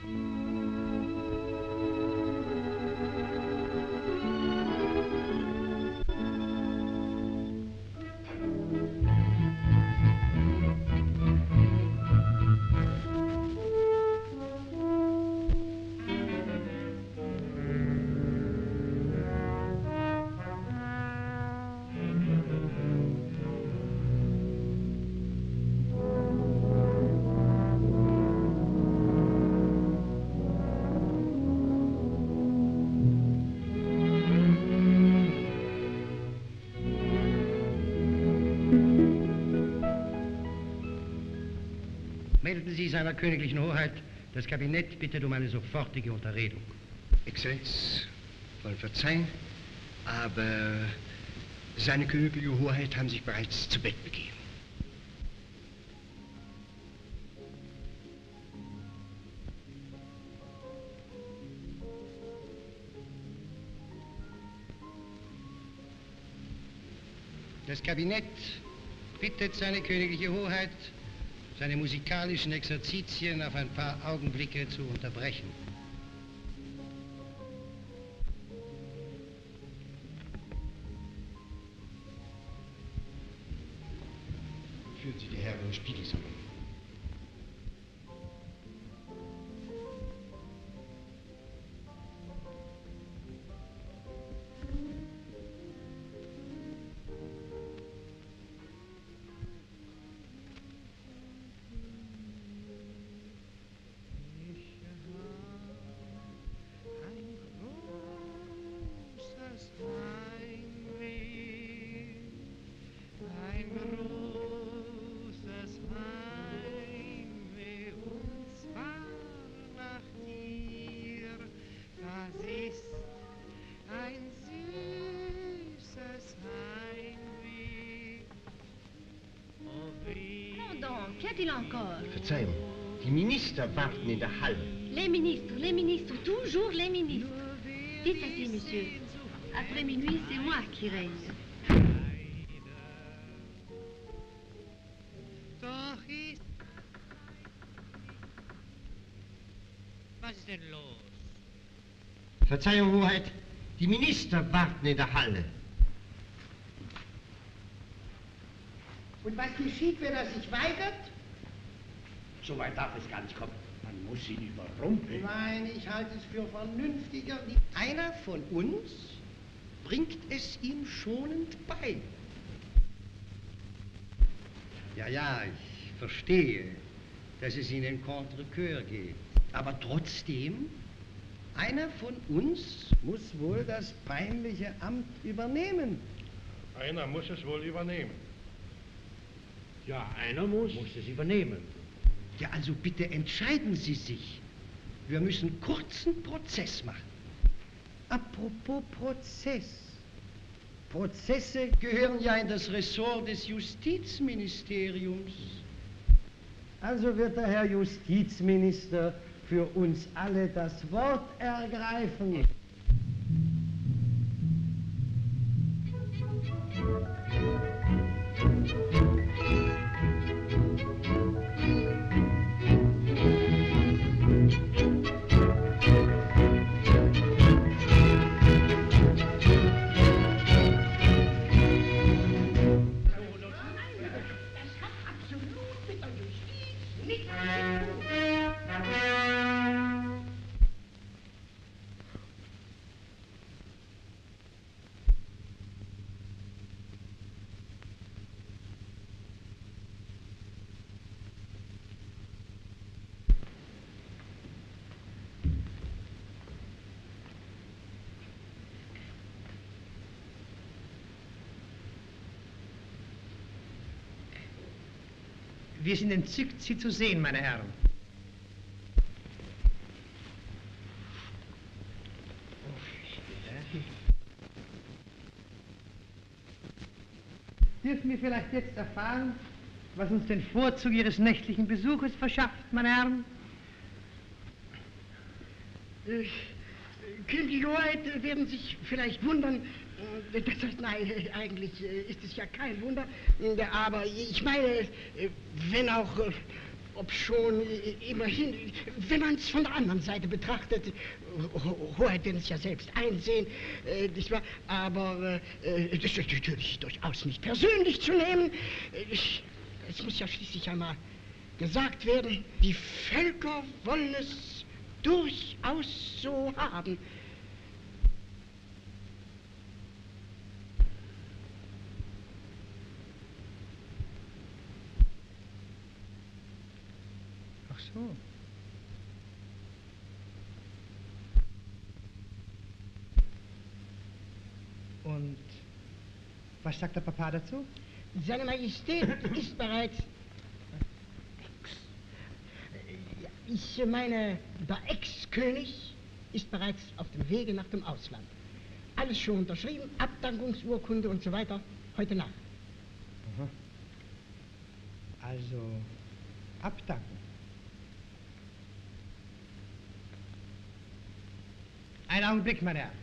Melden Sie seiner königlichen Hoheit, das Kabinett bittet um eine sofortige Unterredung. Exzellenz, wollen verzeihen, aber seine königliche Hoheit haben sich bereits zu Bett begeben. Das Kabinett bittet seine königliche Hoheit, seine musikalischen Exerzitien auf ein paar Augenblicke zu unterbrechen. Führen Sie die Herren in den Spiegelsalon. Qu'a-t-il encore? Verzeihung, die Minister warten in der Halle. Les ministres, toujours les ministres. Dites ainsi, monsieur. Après minuit, c'est moi qui règne. Was ist denn los? Verzeihung, Hoheit, die Minister warten in der Halle. Und was geschieht, wenn er sich weigert? So weit darf es gar nicht kommen. Man muss ihn überrumpeln. Nein, ich halte es für vernünftiger. Einer von uns bringt es ihm schonend bei. Ja, ich verstehe, dass es Ihnen contre cœur geht. Aber trotzdem, einer von uns muss wohl das peinliche Amt übernehmen. Einer muss es wohl übernehmen. Ja, einer muss es übernehmen. Ja, also bitte entscheiden Sie sich. Wir müssen kurzen Prozess machen. Apropos Prozess. Prozesse gehören ja in das Ressort des Justizministeriums. Also wird der Herr Justizminister für uns alle das Wort ergreifen. Wir sind entzückt, Sie zu sehen, meine Herren. Dürfen wir vielleicht jetzt erfahren, was uns den Vorzug Ihres nächtlichen Besuches verschafft, meine Herren? Königliche Hoheit werden sich vielleicht wundern, nein, eigentlich ist es ja kein Wunder, aber ich meine, wenn auch obschon immerhin, wenn man es von der anderen Seite betrachtet, Hoheit werden es ja selbst einsehen, nicht wahr? Aber das ist natürlich durchaus nicht persönlich zu nehmen. Es muss ja schließlich einmal gesagt werden, die Völker wollen es durchaus so haben. Ach so. Und was sagt der Papa dazu? Seine Majestät ist bereits... Ich meine, der Ex-König ist bereits auf dem Wege nach dem Ausland. Alles schon unterschrieben, Abdankungsurkunde und so weiter, heute Nacht. Aha. Also, abdanken. Einen Augenblick, meine Herren.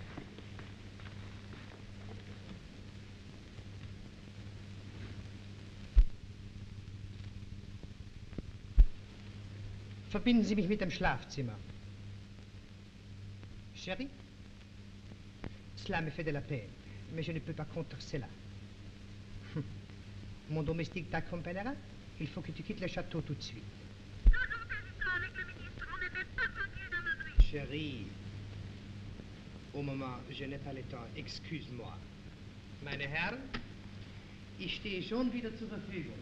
Verbinden Sie mich mit dem Schlafzimmer. Chérie, cela me fait de la peine, mais je ne peux pas contre cela. Mon domestique t'accompagnera. Il faut que tu quittes le château tout de suite. Chérie, au moment, je n'ai pas le temps. Excuse-moi. Meine Herren, ich stehe schon wieder zur Verfügung.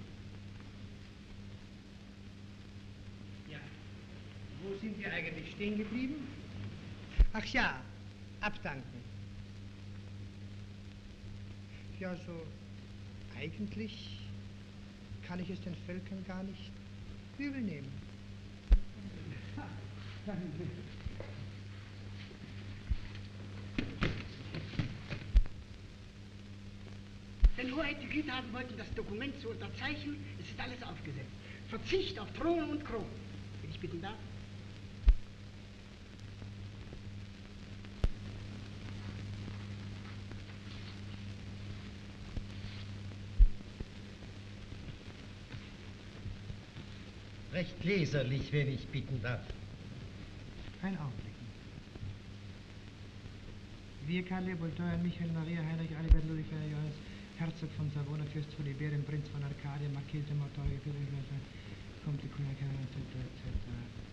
Wo sind wir eigentlich stehen geblieben? Ach ja, abdanken. Ja, so eigentlich kann ich es den Völkern gar nicht übel nehmen. Denn Hoheit, die Güte haben wollten, das Dokument zu unterzeichnen. Es ist alles aufgesetzt. Verzicht auf Thron und Krone. Will ich bitten darf? Recht leserlich, wenn ich bitten darf. Ein Augenblick. Wir, Karl Leopold, Michael, Maria, Heinrich, Alibert, Ludwig, Johannes, Herzog von Savona, Fürst von Iberien, Prinz von Arkadien, Marquis de Montoya, Comte de Cunha, etc., etc.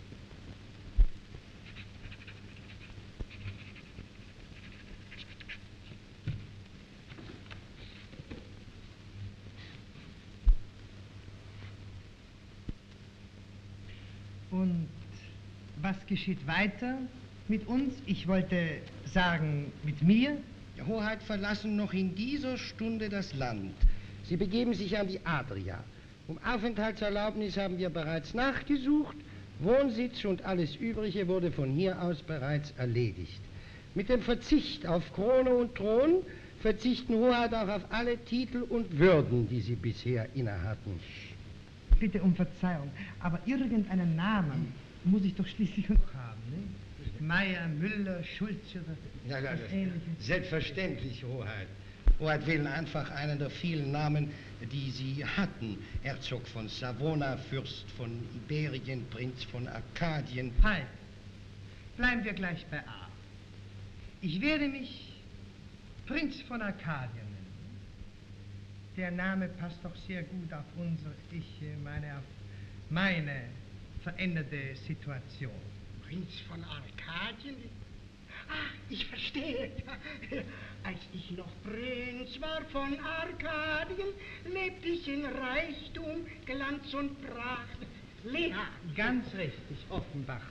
Und was geschieht weiter mit uns? Ich wollte sagen, mit mir? Die Hoheit verlassen noch in dieser Stunde das Land. Sie begeben sich an die Adria. Um Aufenthaltserlaubnis haben wir bereits nachgesucht. Wohnsitz und alles Übrige wurde von hier aus bereits erledigt. Mit dem Verzicht auf Krone und Thron verzichten Hoheit auch auf alle Titel und Würden, die sie bisher innehatten. Bitte um Verzeihung, aber irgendeinen Namen muss ich doch schließlich noch haben, ne? Meier, Müller, Schulze oder Ja, was Ähnliches. selbstverständlich, Hoheit. Hoheit wählen einfach einen der vielen Namen, die sie hatten. Herzog von Savona, Fürst von Iberien, Prinz von Arkadien. Halt, bleiben wir gleich bei A. Ich werde mich Prinz von Arkadien nennen. Der Name passt doch sehr gut auf auf meine veränderte Situation. Prinz von Arkadien? Ah, ich verstehe. Als ich noch Prinz war von Arkadien, lebte ich in Reichtum, Glanz und Pracht. Lea. Ganz richtig, Offenbach.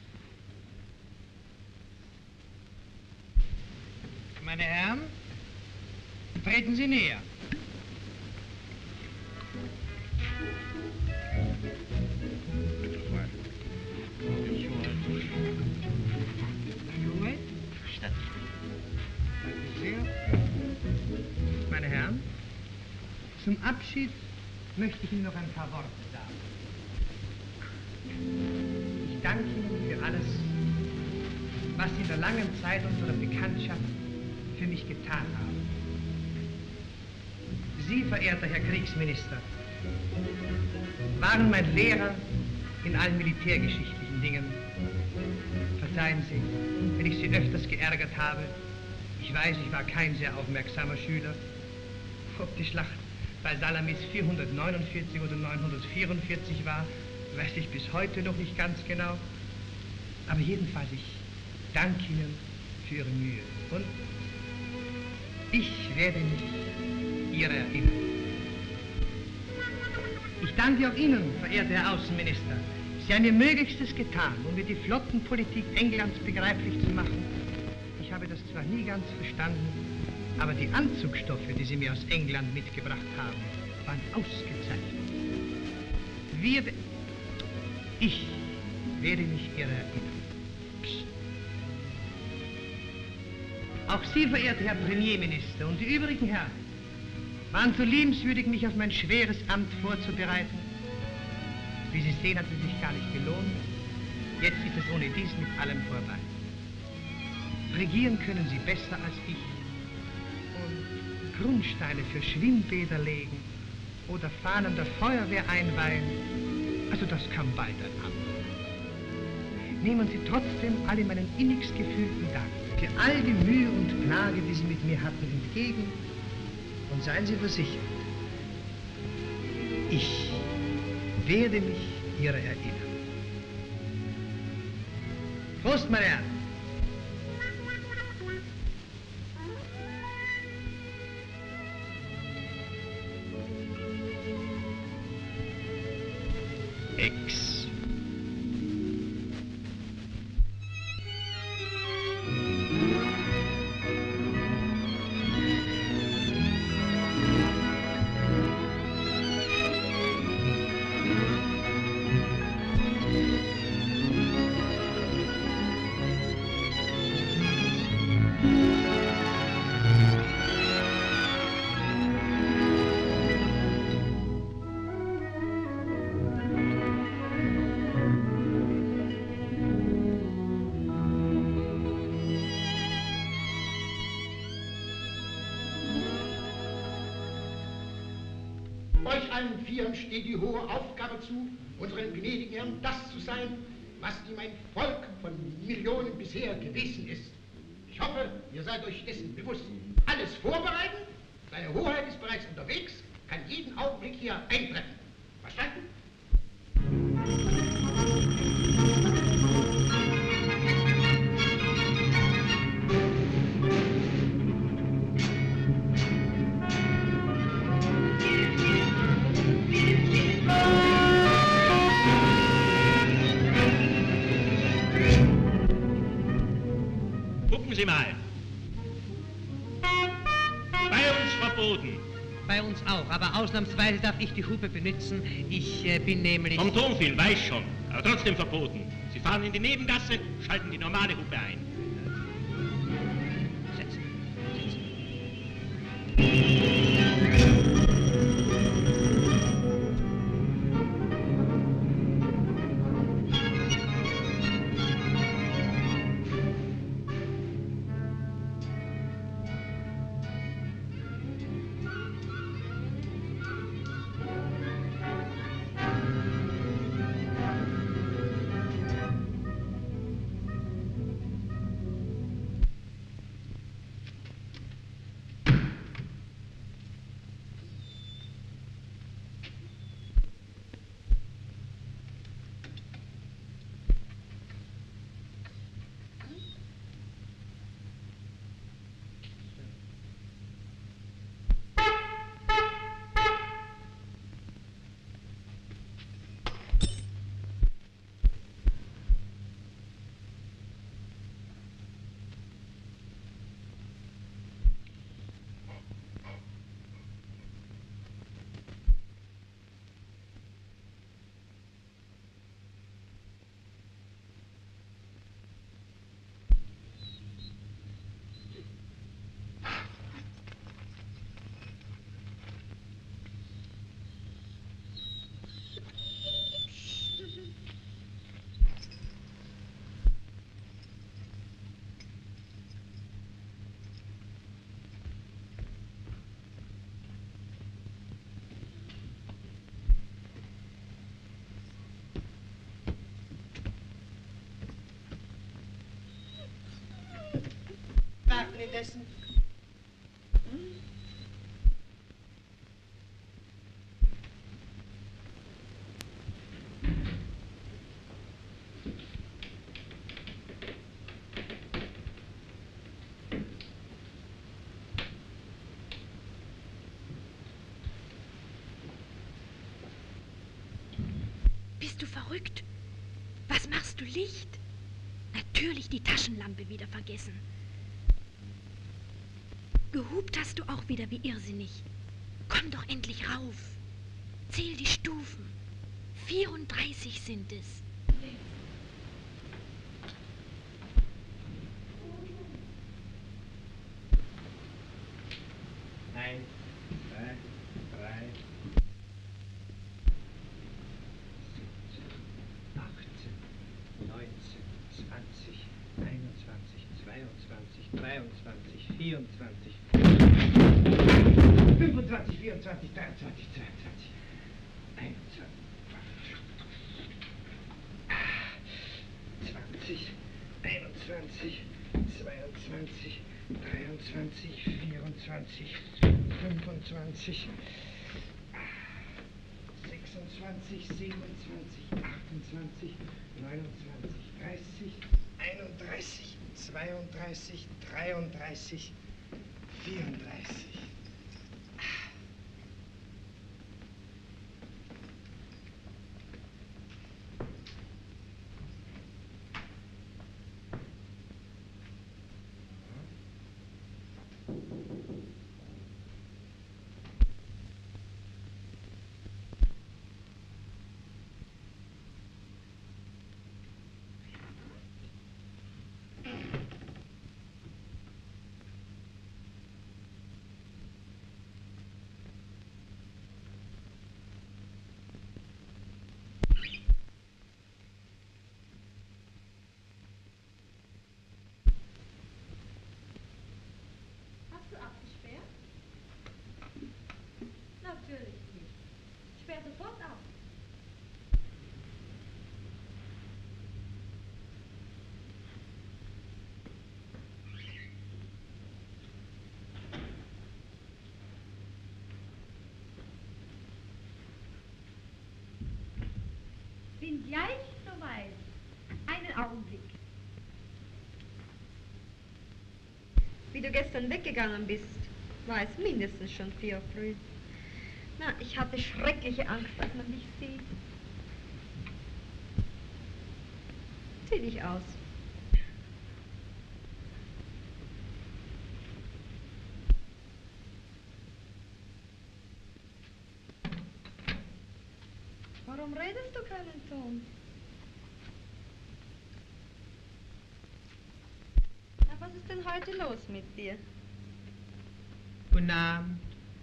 Meine Herren, treten Sie näher. Meine Herren, zum Abschied möchte ich Ihnen noch ein paar Worte sagen. Ich danke Ihnen für alles, was Sie in der langen Zeit unserer Bekanntschaft für mich getan haben. Sie, verehrter Herr Kriegsminister, waren mein Lehrer in allen militärgeschichtlichen Dingen. Verzeihen Sie, wenn ich Sie öfters geärgert habe. Ich weiß, ich war kein sehr aufmerksamer Schüler. Ob die Schlacht bei Salamis 449 oder 944 war, weiß ich bis heute noch nicht ganz genau. Aber jedenfalls, ich danke Ihnen für Ihre Mühe. Und ich werde mich Ihrer erinnern. Ich danke auch Ihnen, verehrter Herr Außenminister. Sie haben Ihr Möglichstes getan, um mir die Flottenpolitik Englands begreiflich zu machen. Ich habe das zwar nie ganz verstanden, aber die Anzugstoffe, die Sie mir aus England mitgebracht haben, waren ausgezeichnet. Ich werde mich Ihrer erinnern. Psst. Auch Sie, verehrter Herr Premierminister, und die übrigen Herren, waren so liebenswürdig, mich auf mein schweres Amt vorzubereiten. Wie Sie sehen, hat es sich gar nicht gelohnt. Jetzt ist es ohne dies mit allem vorbei. Regieren können Sie besser als ich. Und Grundsteine für Schwimmbäder legen oder Fahnen der Feuerwehr einweihen, also das kam bald ein anderer. Nehmen Sie trotzdem alle meinen innigst gefühlten Dank für all die Mühe und Plage, die Sie mit mir hatten, entgegen. Und seien Sie versichert, ich werde mich Ihrer erinnern. Prost, meine Herren! Ex. Euch allen Vieren steht die hohe Aufgabe zu, unseren gnädigen Herren das zu sein, was ihm ein Volk von Millionen bisher gewesen ist. Ich hoffe, ihr seid euch dessen bewusst. Alles vorbereiten, seine Hoheit ist bereits unterwegs, kann jeden Augenblick hier eintreffen. Verstanden? Gucken Sie mal. Bei uns verboten. Bei uns auch, aber ausnahmsweise darf ich die Hupe benutzen. Ich bin nämlich... Vom Tonfilm, weiß schon, aber trotzdem verboten. Sie fahren in die Nebengasse, schalten die normale Hupe ein. Setzen. gegessen? Bist du verrückt? Was machst du Licht? Natürlich die Taschenlampe wieder vergessen. Gehupt hast du auch wieder wie irrsinnig. Komm doch endlich rauf. Zähl die Stufen. 34 sind es. Eins, zwei, drei, 18, 19, 20, 21, 22, 23, 24, 25, 24, 23, 22, 21, 20, 21, 22, 23, 24, 25, 26, 27, 28, 29, 30, 31, 32, 33, 34. Hast du abgesperrt? Natürlich nicht. Sperr sofort ab. Bin gleich soweit. Einen Augenblick. Wie du gestern weggegangen bist, war es mindestens schon 4 Uhr früh. Na, ich hatte schreckliche Angst, dass man dich sieht. Zieh dich aus. Warum redest du keinen Ton? Na, was ist denn heute los mit dir? Guten Abend.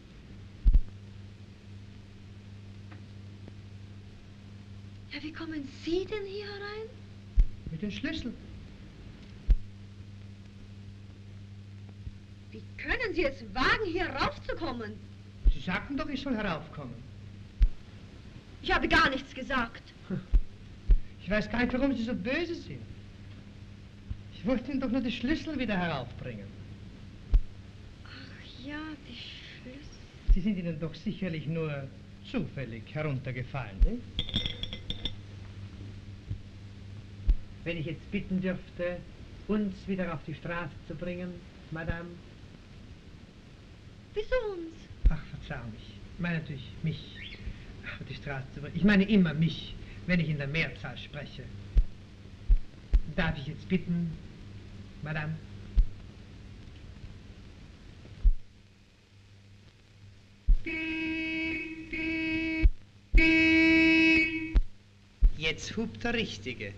Ja, wie kommen Sie denn hier herein? Mit dem Schlüssel. Wie können Sie es wagen, hier raufzukommen? Sie sagten doch, ich soll heraufkommen. Ich habe gar nichts gesagt. Ich weiß gar nicht, warum Sie so böse sind. Ich wollte Ihnen doch nur die Schlüssel wieder heraufbringen. Ach ja, die Schlüssel. Sie sind Ihnen doch sicherlich nur zufällig heruntergefallen, nicht? Wenn ich jetzt bitten dürfte, uns wieder auf die Straße zu bringen, Madame. Wieso uns? Ach, verzeih mich. Ich meine natürlich mich auf die Straße zu bringen. Ich meine immer mich, wenn ich in der Mehrzahl spreche. Darf ich jetzt bitten, Madame? Jetzt hupt der Richtige.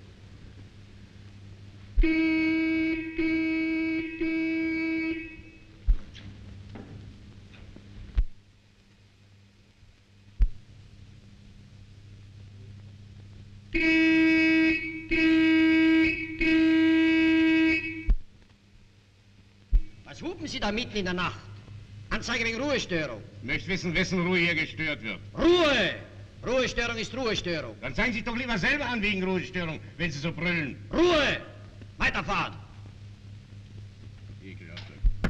Was hupen Sie da mitten in der Nacht? Anzeige wegen Ruhestörung. Möchte wissen, wessen Ruhe hier gestört wird. Ruhe! Ruhestörung ist Ruhestörung. Dann zeigen Sie sich doch lieber selber an wegen Ruhestörung, wenn Sie so brüllen. Ruhe! Weiterfahren! Ekelhafte.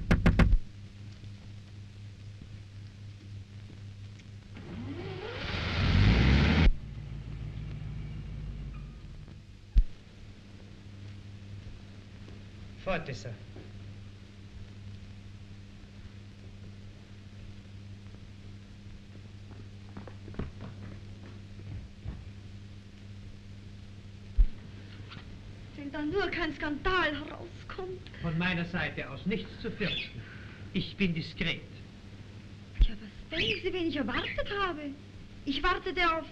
Forte, Sir. Wenn da nur kein Skandal herauskommt. Von meiner Seite aus nichts zu fürchten. Ich bin diskret. Ja, was denken Sie, wen ich erwartet habe? Ich wartete auf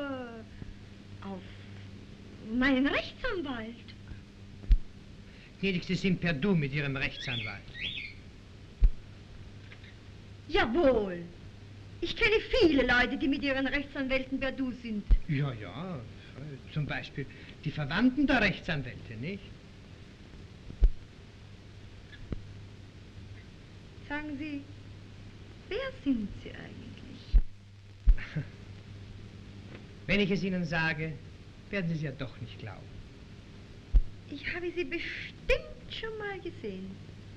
meinen Rechtsanwalt. Gnädig, Sie sind per Du mit Ihrem Rechtsanwalt. Jawohl. Ich kenne viele Leute, die mit ihren Rechtsanwälten per Du sind. Ja, ja. Zum Beispiel die Verwandten der Rechtsanwälte, nicht? Sagen Sie, wer sind Sie eigentlich? Wenn ich es Ihnen sage, werden Sie es ja doch nicht glauben. Ich habe Sie bestimmt schon mal gesehen.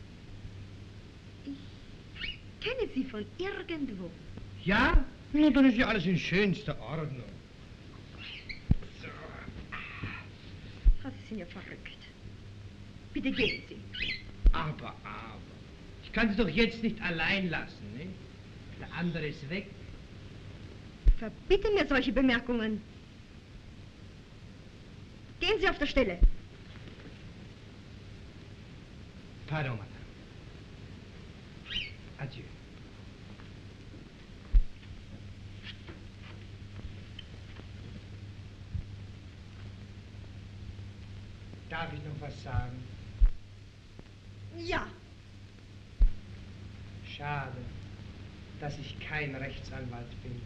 Ich kenne Sie von irgendwo. Ja? Na, dann ist ja alles in schönster Ordnung. Sie sind ja verrückt. Bitte gehen Sie. Aber. Ich kann Sie doch jetzt nicht allein lassen, nicht? Der andere ist weg. Verbitte mir solche Bemerkungen. Gehen Sie auf der Stelle. Pardon, Madame. Adieu. Darf ich noch was sagen? Ja. Schade, dass ich kein Rechtsanwalt bin.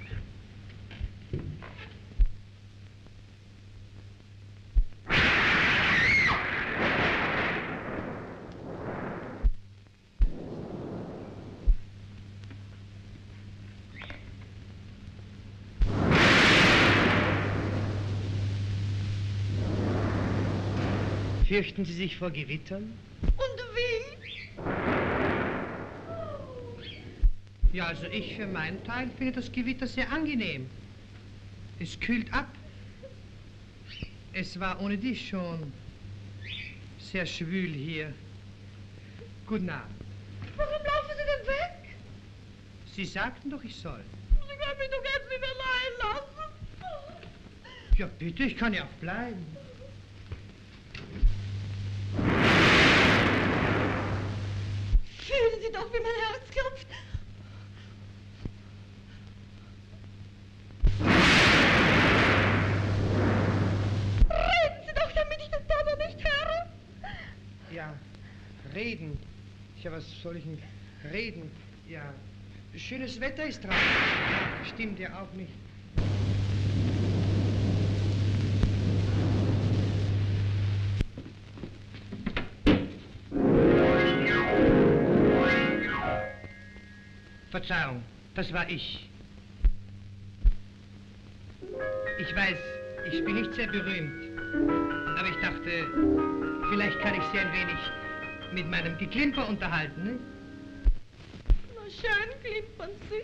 Fürchten Sie sich vor Gewittern? Und wie? Ja, also ich für meinen Teil finde das Gewitter sehr angenehm. Es kühlt ab. Es war ohne dich schon sehr schwül hier. Guten Abend. Warum laufen Sie denn weg? Sie sagten doch, ich soll. Sie können mich doch jetzt nicht allein lassen. Ja, bitte, ich kann ja auch bleiben. Fühlen Sie doch, wie mein Herz klopft. Reden Sie doch, damit ich das Donner nicht höre. Ja, reden. Ja, was soll ich denn reden? Ja, schönes Wetter ist draußen. Stimmt ja auch nicht. Verzeihung, das war ich. Ich weiß, ich bin nicht sehr berühmt, aber ich dachte, vielleicht kann ich Sie ein wenig mit meinem Geklimper unterhalten, ne? Na schön klimpern Sie.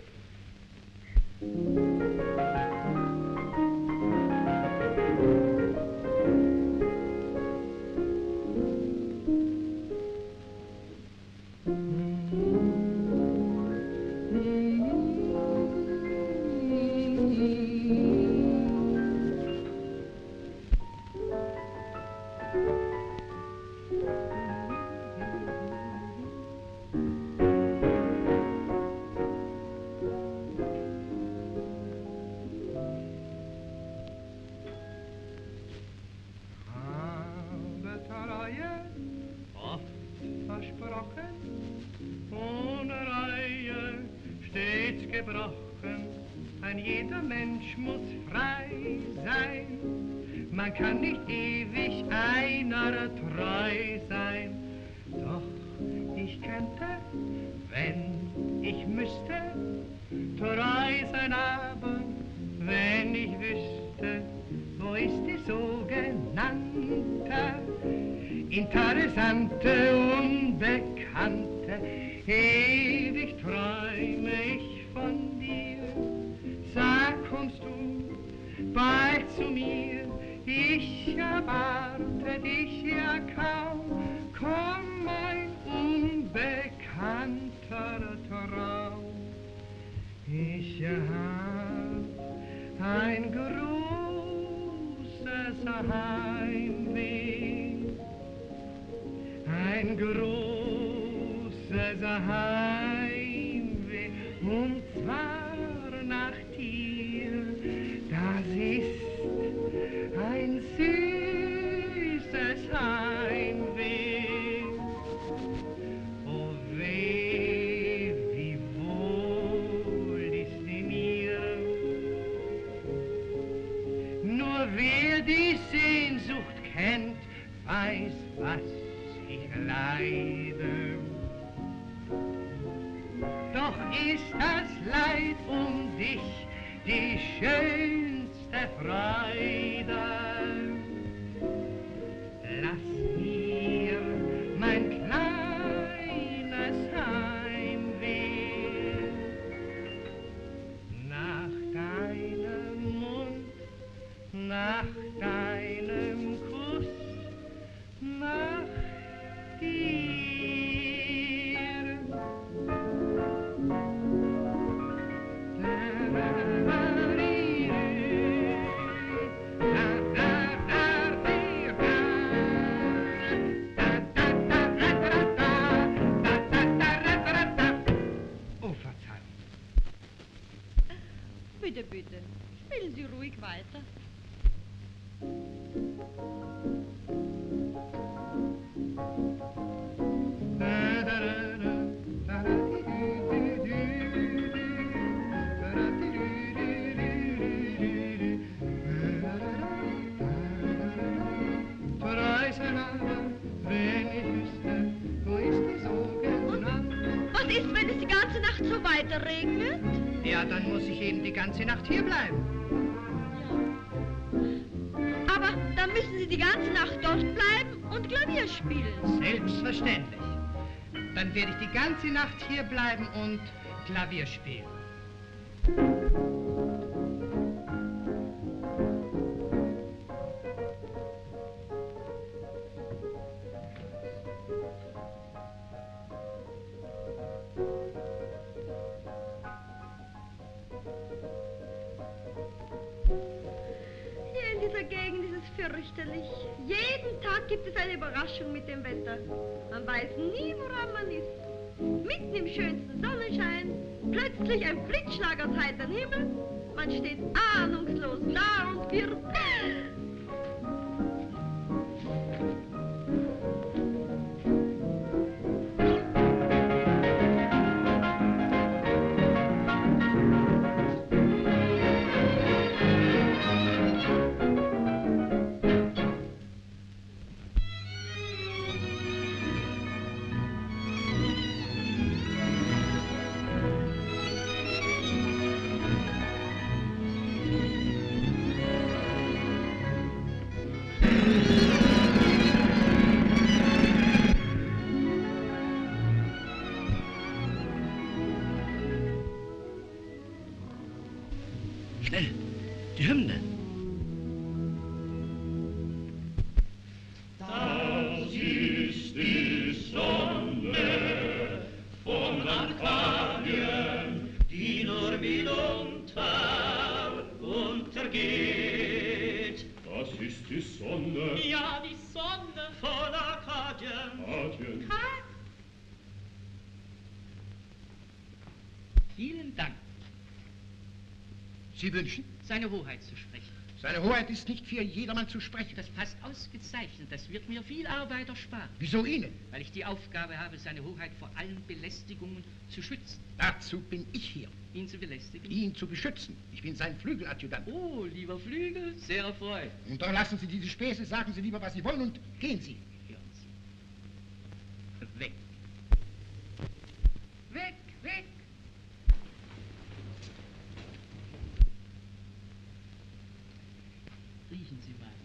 Man kann nicht ewig einer treu sein, doch ich könnte, wenn ich müsste, treu sein, aber wenn ich wüsste, wo ist die sogenannte, interessante, unbekannte, ewig träume ich von dir, sag, kommst du bald zu mir, ich erwarte dich ja kaum, komm ein großes Heimweh, und zwar nach dir. Das ist ein süßes Heimweh. Oh weh, wie wohl ist mir. Nur wer die Sehnsucht kennt, weiß, was ich leide. Doch ist das Leid um dich die schönste Freude. Lass mir mein kleines Heimweh nach deinem Mund, nach deinem Kuss, nach dir. Oh, Verzeihung. Bitte, bitte, spielen Sie ruhig weiter. Was ist, wenn es die ganze Nacht so weiter regnet? Ja, dann muss ich eben die ganze Nacht hier bleiben. Aber dann müssen Sie die ganze Nacht dort bleiben und Klavier spielen. Selbstverständlich. Dann werde ich die ganze Nacht hier bleiben und Klavier spielen. Hier in dieser Gegend ist es fürchterlich. Jeden Tag gibt es eine Überraschung mit dem Wetter. Man weiß nie, woran man ist. Mitten im schönsten Sonnenschein, plötzlich ein Blitzschlag aus heiterem Himmel. Man steht ahnungslos da und wird... Schnell, die Hymne. Das ist die Sonne von Arkadien, die nur mitunter untergeht. Das ist die Sonne. Ja, die Sonne von Arkadien. Arkadien. Vielen Dank. Sie wünschen? Seine Hoheit zu sprechen. Seine Hoheit ist nicht für jedermann zu sprechen. Das passt ausgezeichnet. Das wird mir viel Arbeit ersparen. Wieso Ihnen? Weil ich die Aufgabe habe, seine Hoheit vor allen Belästigungen zu schützen. Dazu bin ich hier. Ihn zu belästigen? Ihn zu beschützen. Ich bin sein Flügeladjutant. Oh, lieber Flügel, sehr erfreut. Und dann lassen Sie diese Späße, sagen Sie lieber, was Sie wollen und gehen Sie. Hören Sie. Weg. Weg, weg. Riechen Sie mal.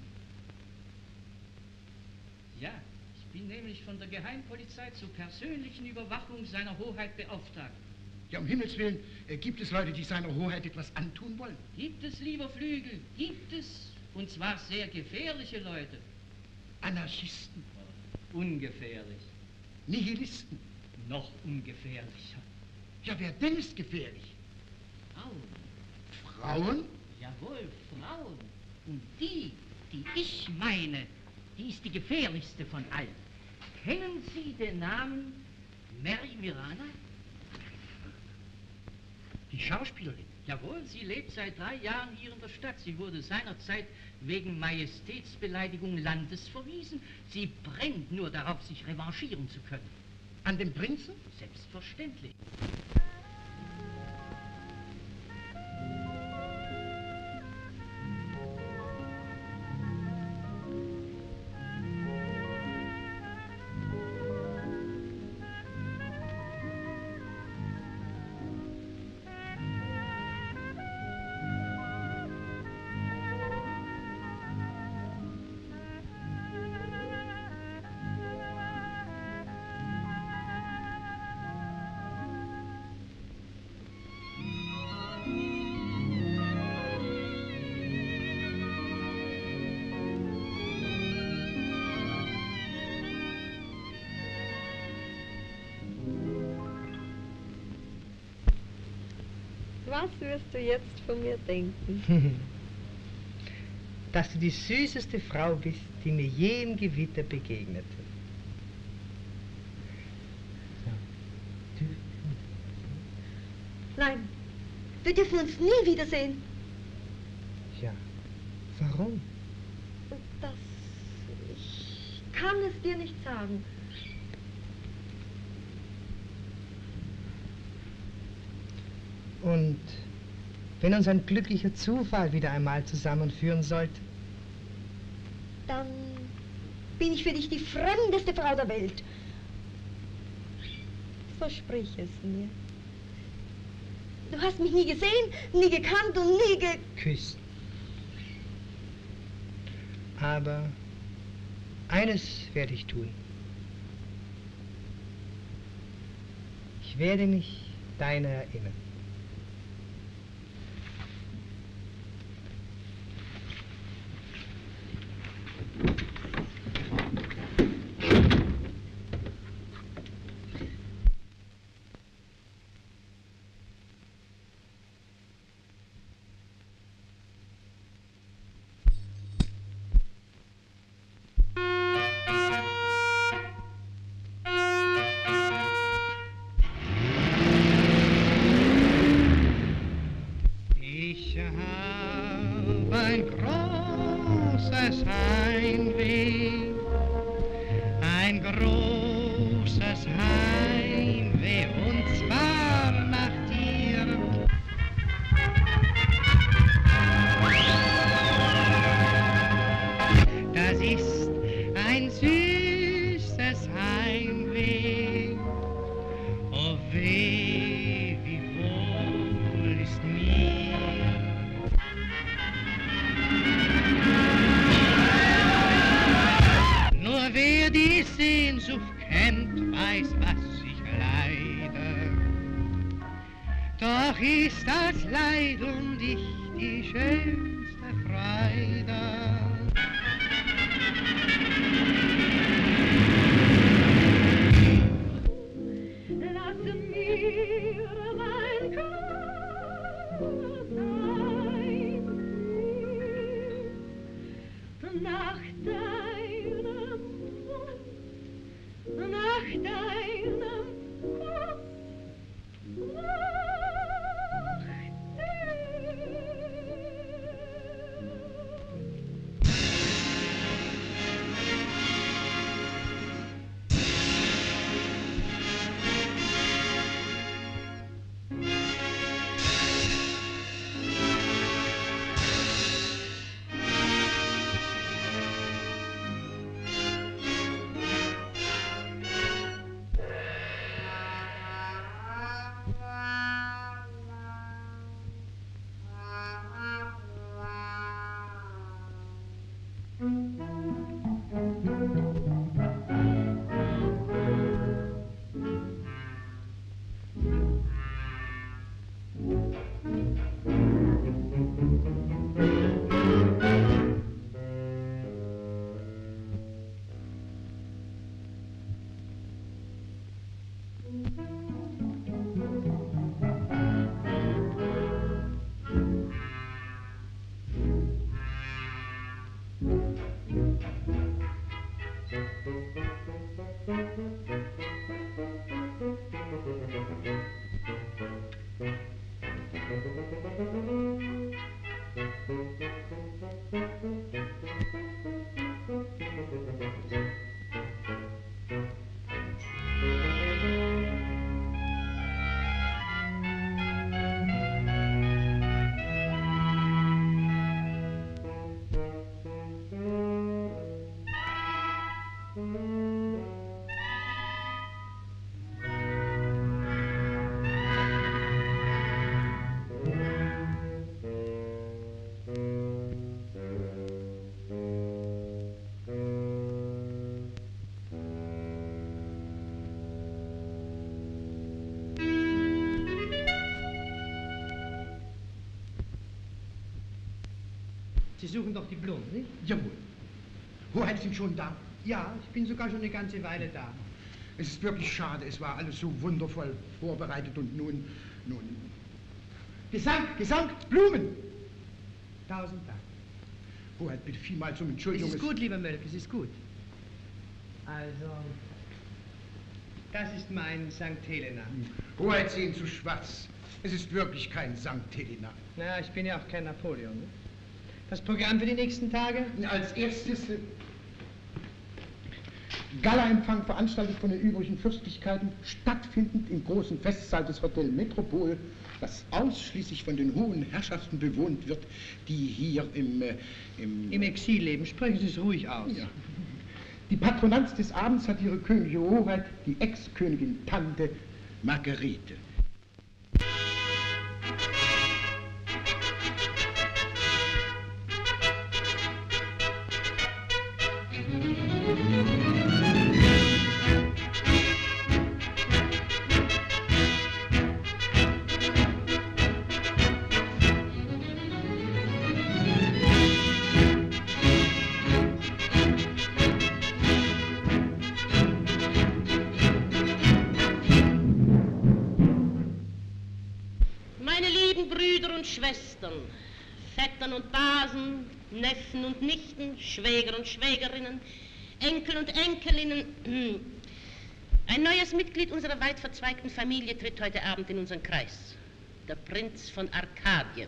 Ja, ich bin nämlich von der Geheimpolizei zur persönlichen Überwachung seiner Hoheit beauftragt. Ja, um Himmels Willen, gibt es Leute, die seiner Hoheit etwas antun wollen? Gibt es, lieber Flügel, gibt es. Und zwar sehr gefährliche Leute. Anarchisten? Ungefährlich. Nihilisten? Noch ungefährlicher. Ja, wer denn ist gefährlich? Frauen. Frauen? Jawohl, Frauen. Und die ich meine, die ist die gefährlichste von allen. Kennen Sie den Namen Mary Mirana? Die Schauspielerin? Jawohl, sie lebt seit 3 Jahren hier in der Stadt. Sie wurde seinerzeit wegen Majestätsbeleidigung landesverwiesen. Sie brennt nur darauf, sich revanchieren zu können. An den Prinzen? Selbstverständlich. Was wirst du jetzt von mir denken? Dass du die süßeste Frau bist, die mir je im Gewitter begegnete. Nein, wir dürfen uns nie wiedersehen. Ja, warum? Ich kann es dir nicht sagen. Und wenn uns ein glücklicher Zufall wieder einmal zusammenführen sollte? Dann bin ich für dich die fremdeste Frau der Welt. Versprich es mir. Du hast mich nie gesehen, nie gekannt und nie geküsst. Aber eines werde ich tun. Ich werde mich deiner erinnern. Sie suchen doch die Blumen, nicht? Jawohl. Hoheit sind schon da. Ja, ich bin sogar schon eine ganze Weile da. Es ist wirklich schade, es war alles so wundervoll vorbereitet und nun... Gesang, Blumen! 1000 Dank. Hoheit, bitte vielmals um Es Entschuldigung. ist gut, lieber Mölk, es ist gut. Also, das ist mein St. Helena. Hoheit sehen zu schwarz. Es ist wirklich kein St. Helena. Na, ich bin ja auch kein Napoleon. Ne? Das Programm für die nächsten Tage? Als erstes Gala-Empfang veranstaltet von den übrigen Fürstlichkeiten, stattfindend im großen Festsaal des Hotel Metropol, das ausschließlich von den hohen Herrschaften bewohnt wird, die hier im Exil leben. Sprechen Sie es ruhig aus. Ja. Die Patronanz des Abends hat ihre königliche Hoheit, die Ex-Königin Tante Margarete. Schwestern, Vettern und Basen, Neffen und Nichten, Schwäger und Schwägerinnen, Enkel und Enkelinnen. Ein neues Mitglied unserer weit verzweigten Familie tritt heute Abend in unseren Kreis. Der Prinz von Arkadien.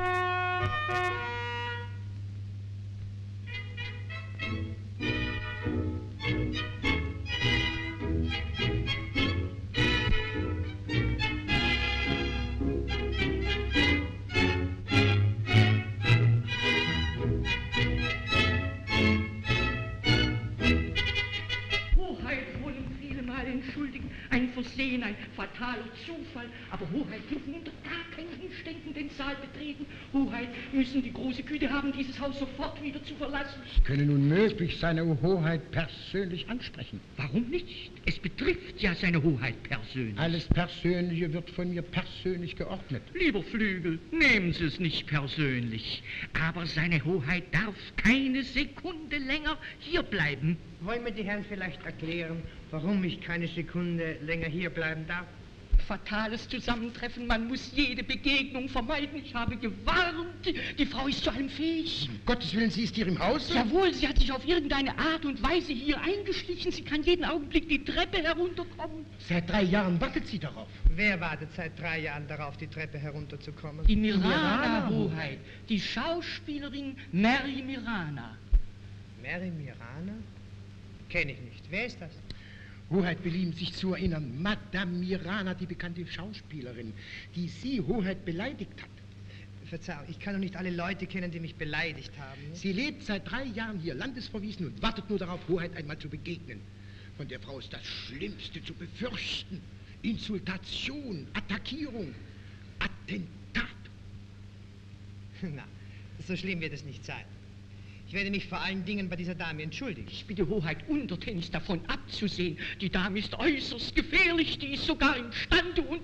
Ein Versehen, ein fataler Zufall. Aber Hoheit dürfen unter gar keinen Umständen den Saal betreten. Hoheit müssen die große Güte haben, dieses Haus sofort wieder zu verlassen. Ich könne nun möglich seine Hoheit persönlich ansprechen. Warum nicht? Es betrifft ja seine Hoheit persönlich. Alles Persönliche wird von mir persönlich geordnet. Lieber Flügel, nehmen Sie es nicht persönlich. Aber seine Hoheit darf keine Sekunde länger hier bleiben. Wollen mir die Herren vielleicht erklären, warum ich keine Sekunde länger hier bleiben darf? Fatales Zusammentreffen, man muss jede Begegnung vermeiden. Ich habe gewarnt, die Frau ist zu allem fähig. Um Gottes Willen, sie ist hier im Hause? Jawohl, sie hat sich auf irgendeine Art und Weise hier eingeschlichen. Sie kann jeden Augenblick die Treppe herunterkommen. Seit 3 Jahren wartet sie darauf. Wer wartet seit 3 Jahren darauf, die Treppe herunterzukommen? Die Mirana, Hoheit, die Schauspielerin Mary Mirana. Mary Mirana? Kenne ich nicht. Wer ist das? Hoheit belieben sich zu erinnern, Madame Mirana, die bekannte Schauspielerin, die Sie, Hoheit, beleidigt hat. Verzeihung, ich kann doch nicht alle Leute kennen, die mich beleidigt haben. Sie lebt seit 3 Jahren hier, landesverwiesen, und wartet nur darauf, Hoheit einmal zu begegnen. Von der Frau ist das Schlimmste zu befürchten. Insultation, Attackierung, Attentat. Na, so schlimm wird es nicht sein. Ich werde mich vor allen Dingen bei dieser Dame entschuldigen. Ich bitte Hoheit, untertänigst davon abzusehen. Die Dame ist äußerst gefährlich, die ist sogar imstande und...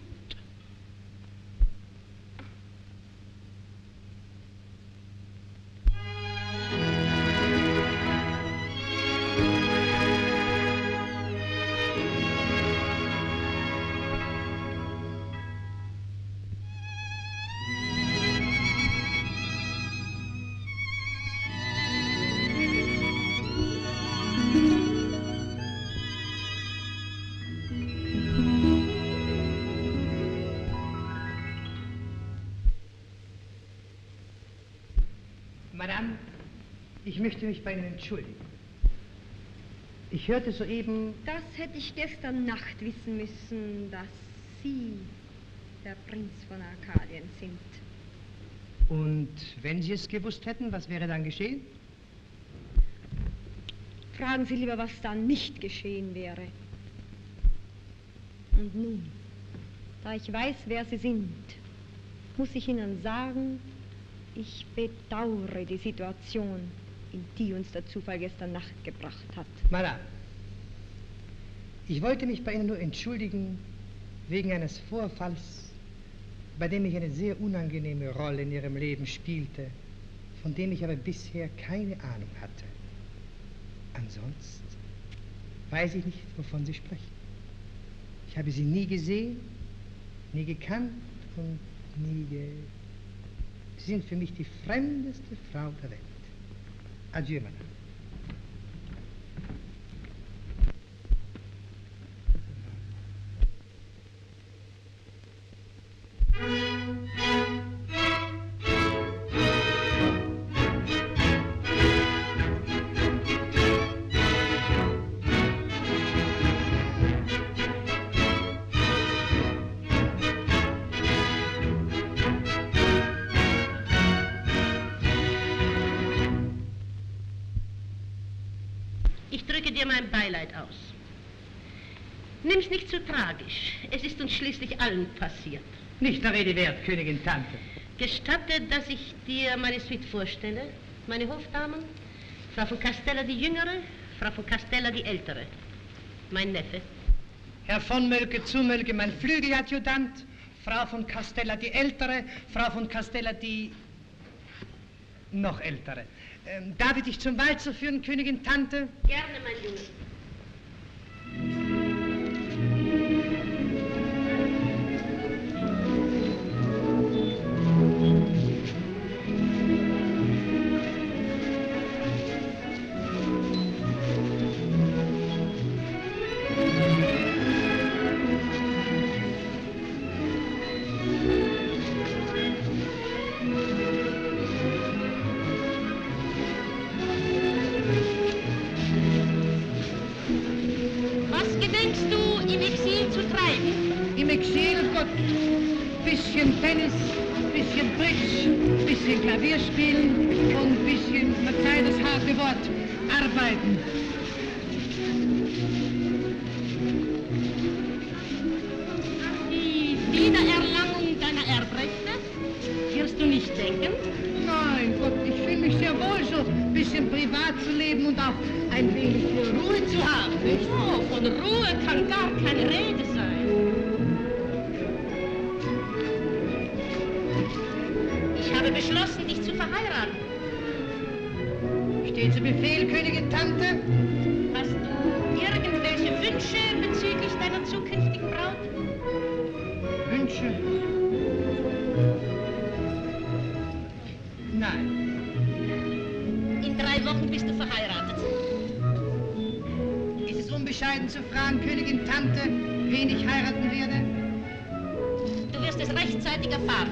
Madame, ich möchte mich bei Ihnen entschuldigen. Ich hörte soeben... Das hätte ich gestern Nacht wissen müssen, dass Sie der Prinz von Arkadien sind. Und wenn Sie es gewusst hätten, was wäre dann geschehen? Fragen Sie lieber, was dann nicht geschehen wäre. Und nun, da ich weiß, wer Sie sind, muss ich Ihnen sagen, ich bedauere die Situation, in die uns der Zufall gestern Nacht gebracht hat. Madame, ich wollte mich bei Ihnen nur entschuldigen wegen eines Vorfalls, bei dem ich eine sehr unangenehme Rolle in Ihrem Leben spielte, von dem ich aber bisher keine Ahnung hatte. Ansonsten weiß ich nicht, wovon Sie sprechen. Ich habe Sie nie gesehen, nie gekannt und Sie sind für mich die fremdeste Frau der Welt. Adieu, Madame. Dir mein Beileid aus. Nimm's nicht zu tragisch. Es ist uns schließlich allen passiert. Nicht der Rede wert, Königin Tante. Gestatte, dass ich dir meine Suite vorstelle. Meine Hofdamen, Frau von Castella die Jüngere, Frau von Castella die Ältere. Mein Neffe. Herr von Mölke zu Mölke, mein Flügeladjutant, Frau von Castella die Ältere, Frau von Castella die noch Ältere. Darf ich dich zum Walzer führen, Königin Tante? Gerne, mein Junge. Tennis, bisschen Bridge, bisschen Klavier spielen und bisschen, verzeih das harte Wort, arbeiten. Die Wiedererlangung deiner Erbrechte wirst du nicht denken? Nein, Gott, ich fühle mich sehr wohl, so ein bisschen privat zu leben und auch ein wenig Ruhe zu haben, nicht? Oh, von Ruhe kann gar keine Rede sein. Ich habe beschlossen, dich zu verheiraten. Steht zu Befehl, Königin Tante? Hast du irgendwelche Wünsche bezüglich deiner zukünftigen Braut? Wünsche? Nein. In 3 Wochen bist du verheiratet. Ist es unbescheiden zu fragen, Königin Tante, wen ich heiraten werde? Du wirst es rechtzeitig erfahren.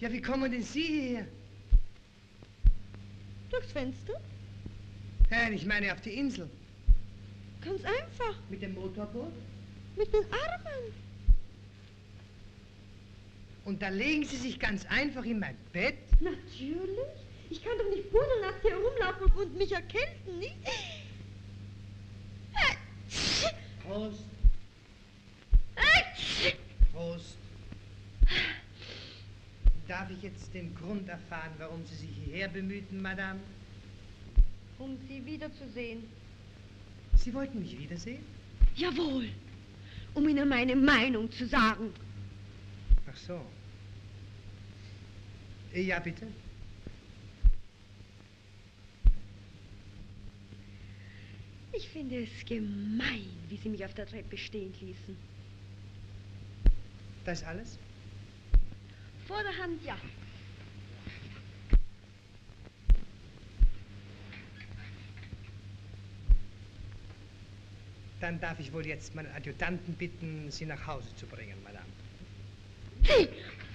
Ja, wie kommen denn Sie hierher? Durchs Fenster? Nein, ich meine auf die Insel. Ganz einfach. Mit dem Motorboot? Mit den Armen. Und da legen Sie sich ganz einfach in mein Bett? Natürlich. Ich kann doch nicht pudelnass hier herumlaufen und mich erkälten, nicht? Prost. Prost. Darf ich jetzt den Grund erfahren, warum Sie sich hierher bemühten, Madame? Um Sie wiederzusehen. Sie wollten mich wiedersehen? Jawohl. Um Ihnen meine Meinung zu sagen. Ach so. Ja, bitte. Ich finde es gemein, wie Sie mich auf der Treppe stehen ließen. Das alles? Vorderhand, ja. Dann darf ich wohl jetzt meinen Adjutanten bitten, Sie nach Hause zu bringen, Madame. Sie!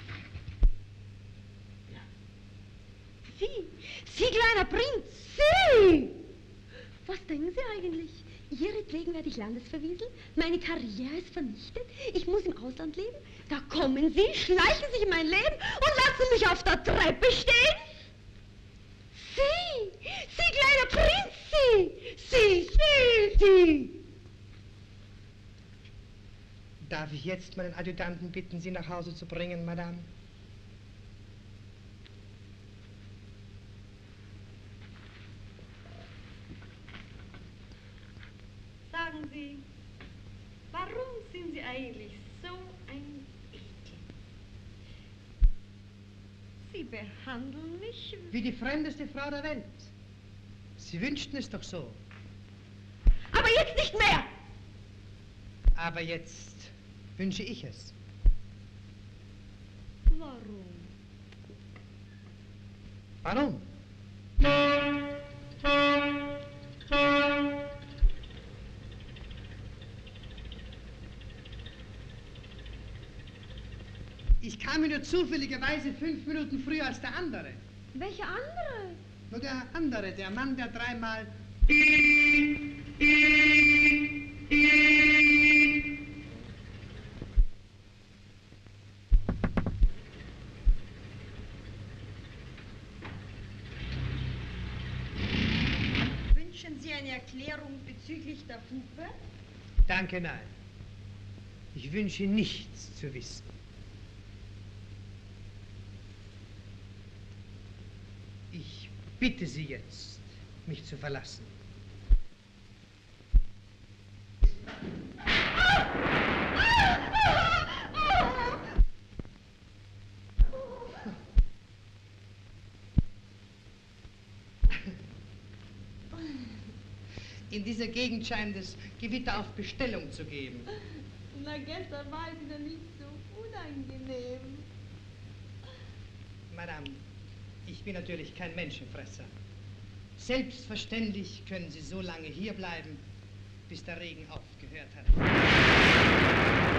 Sie, kleiner Prinz, Sie! Was denken Sie eigentlich? Ihretwegen werde ich landesverwieselt, meine Karriere ist vernichtet, ich muss im Ausland leben. Da kommen Sie, schleichen sich in mein Leben und lassen mich auf der Treppe stehen? Sie, kleiner Prinz, Sie! Darf ich jetzt meinen Adjutanten bitten, Sie nach Hause zu bringen, Madame? Sagen Sie, warum sind Sie eigentlich so ein Ekel? Sie behandeln mich wie die fremdeste Frau der Welt. Sie wünschten es doch so. Aber jetzt nicht mehr! Aber jetzt wünsche ich es. Warum? Warum? Ich kam nur zufälligerweise 5 Minuten früher als der andere. Welcher andere? Nur der andere, der Mann, der dreimal... Wünschen Sie eine Erklärung bezüglich der Hupe? Danke, nein. Ich wünsche nichts zu wissen. Ich bitte Sie jetzt, mich zu verlassen. In dieser Gegend scheint es Gewitter auf Bestellung zu geben. Na, gestern war es Ihnen nicht so unangenehm. Madame, ich bin natürlich kein Menschenfresser. Selbstverständlich können Sie so lange hierbleiben, bis der Regen aufgehört hat.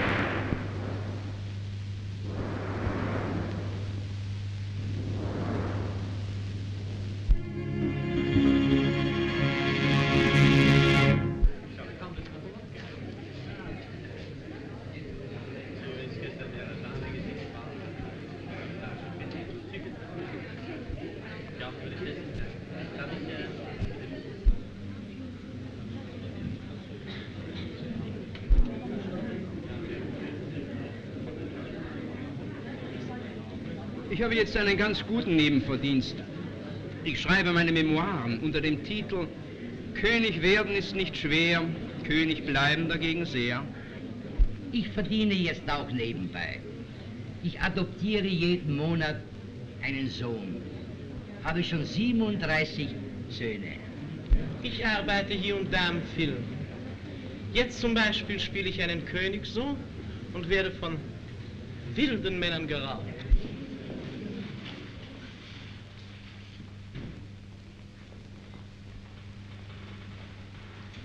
Ich habe jetzt einen ganz guten Nebenverdienst. Ich schreibe meine Memoiren unter dem Titel König werden ist nicht schwer, König bleiben dagegen sehr. Ich verdiene jetzt auch nebenbei. Ich adoptiere jeden Monat einen Sohn. Habe schon 37 Söhne. Ich arbeite hier und da am Film. Jetzt zum Beispiel spiele ich einen Königssohn und werde von wilden Männern geraubt.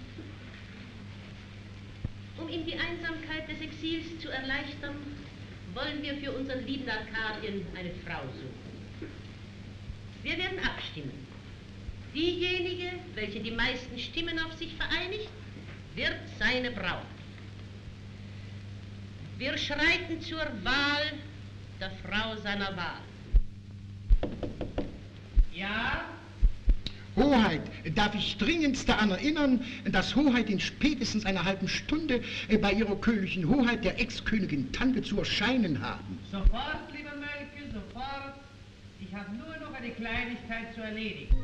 Um ihm die Einsamkeit des Exils zu erleichtern, wollen wir für unseren lieben Arkadien eine Frau suchen. Wir werden abstimmen. Diejenige, welche die meisten Stimmen auf sich vereinigt, wird seine Braut. Wir schreiten zur Wahl der Frau seiner Wahl. Ja? Hoheit, darf ich dringendst daran erinnern, dass Hoheit in spätestens einer halben Stunde bei ihrer königlichen Hoheit, der Ex-Königin Tante, zu erscheinen haben. Sofort, lieber Melke, sofort. Ich habe nur noch eine Kleinigkeit zu erledigen.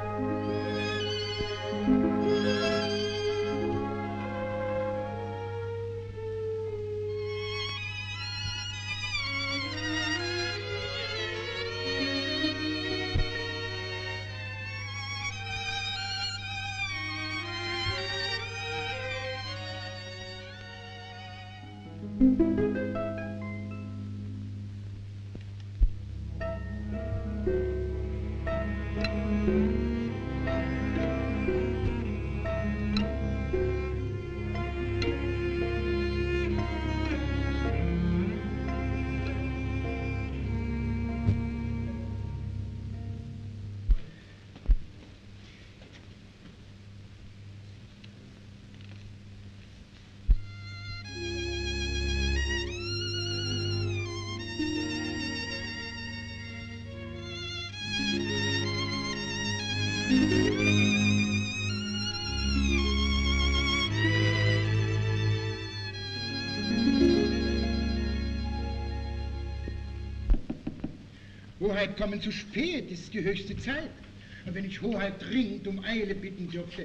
Hoheit kommen zu spät, ist die höchste Zeit. Und wenn ich Hoheit dringend um Eile bitten dürfte...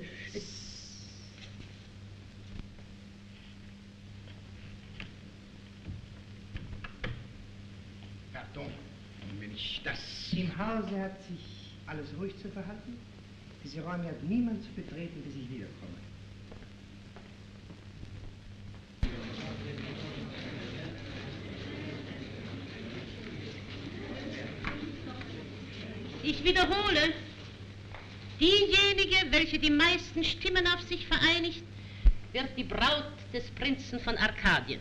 Pardon, wenn ich das... Im Hause hat sich alles ruhig zu verhalten. Diese Räume hat niemand zu betreten, bis ich wiederkomme. Ich wiederhole, diejenige, welche die meisten Stimmen auf sich vereinigt, wird die Braut des Prinzen von Arkadien.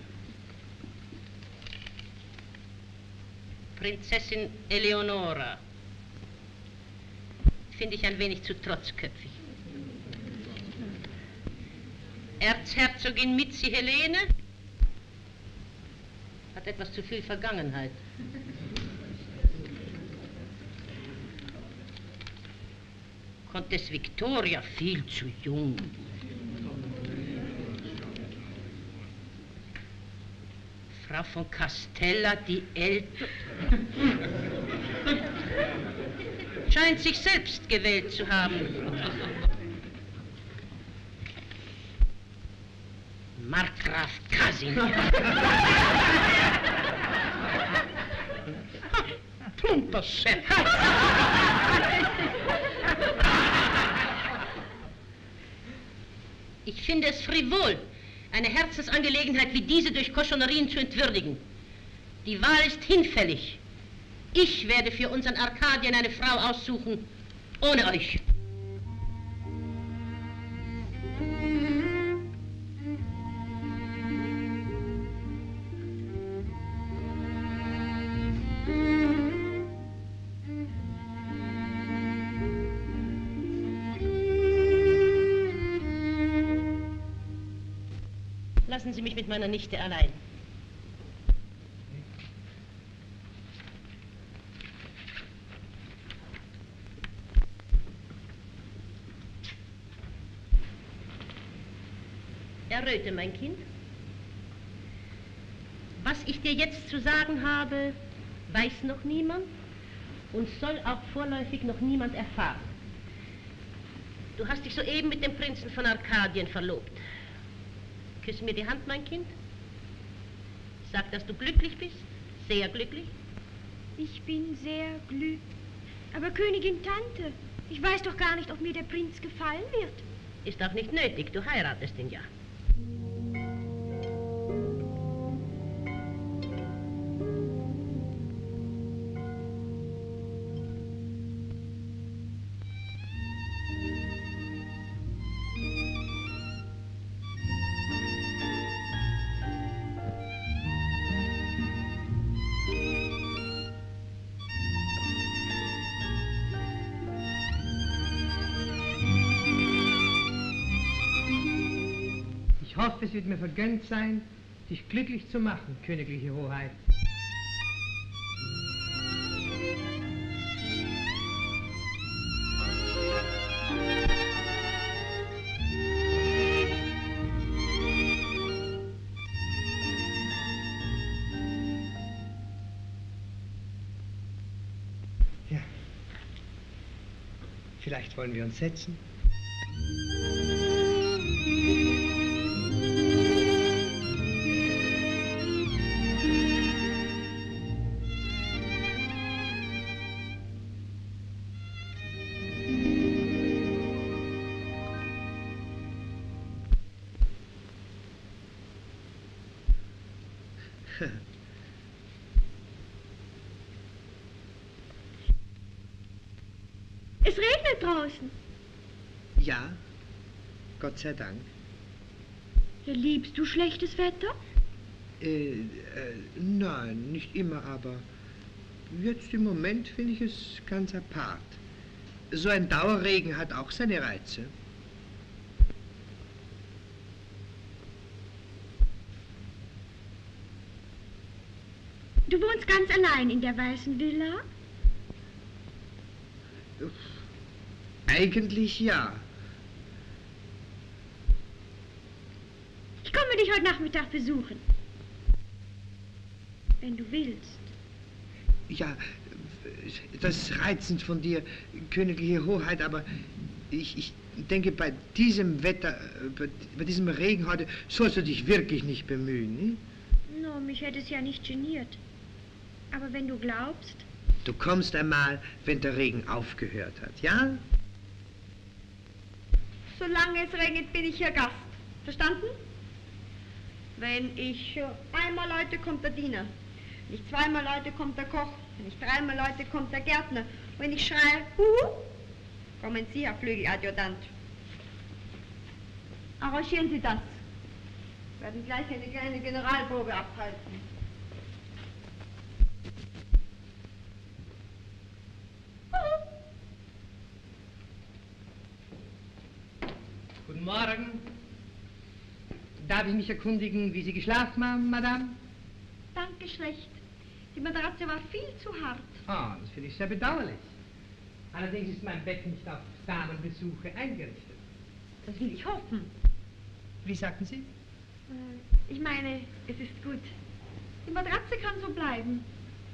Prinzessin Eleonora. Finde ich ein wenig zu trotzköpfig. Erzherzogin Mitzi Helene hat etwas zu viel Vergangenheit. Countess Victoria viel zu jung. Frau von Castella, die Ältere, scheint sich selbst gewählt zu haben. Markgraf Kasimir. Plumper Chef. Ich finde es frivol, eine Herzensangelegenheit wie diese durch Koschonerien zu entwürdigen. Die Wahl ist hinfällig. Ich werde für unseren Arkadien eine Frau aussuchen, ohne euch. Lassen Sie mich mit meiner Nichte allein. Erröte, mein Kind. Was ich dir jetzt zu sagen habe, weiß noch niemand und soll auch vorläufig noch niemand erfahren. Du hast dich soeben mit dem Prinzen von Arkadien verlobt. Küsse mir die Hand, mein Kind. Sag, dass du glücklich bist. Sehr glücklich. Ich bin sehr glücklich. Aber Königin Tante, ich weiß doch gar nicht, ob mir der Prinz gefallen wird. Ist auch nicht nötig, du heiratest ihn ja. hoffe, es wird mir vergönnt sein, dich glücklich zu machen, königliche Hoheit. Ja. Vielleicht wollen wir uns setzen. Es regnet draußen. Ja, Gott sei Dank. Ja, liebst du schlechtes Wetter? Nein, nicht immer, aber jetzt im Moment finde ich es ganz apart. So ein Dauerregen hat auch seine Reize. Du wohnst ganz allein in der weißen Villa? Eigentlich ja. Ich komme dich heute Nachmittag besuchen. Wenn du willst. Ja, das ist reizend von dir, königliche Hoheit, aber ich denke, bei diesem Wetter, bei diesem Regen heute, sollst du dich wirklich nicht bemühen, nicht? No, mich hätte es ja nicht geniert. Aber wenn du glaubst... Du kommst einmal, wenn der Regen aufgehört hat, ja? Solange es regnet, bin ich hier Gast. Verstanden? Wenn ich einmal läute, kommt der Diener. Wenn ich zweimal läute, kommt der Koch. Wenn ich dreimal läute, kommt der Gärtner. Wenn ich schreie, Huhu, kommen Sie, Herr Flügeladjutant. Arrangieren Sie das. Wir werden gleich eine kleine Generalprobe abhalten. Guten Morgen. Darf ich mich erkundigen, wie Sie geschlafen haben, Madame? Danke, schlecht. Die Matratze war viel zu hart. Ah, das finde ich sehr bedauerlich. Allerdings ist mein Bett nicht auf Damenbesuche eingerichtet. Das will ich hoffen. Wie sagten Sie? Ich meine, es ist gut. Die Matratze kann so bleiben.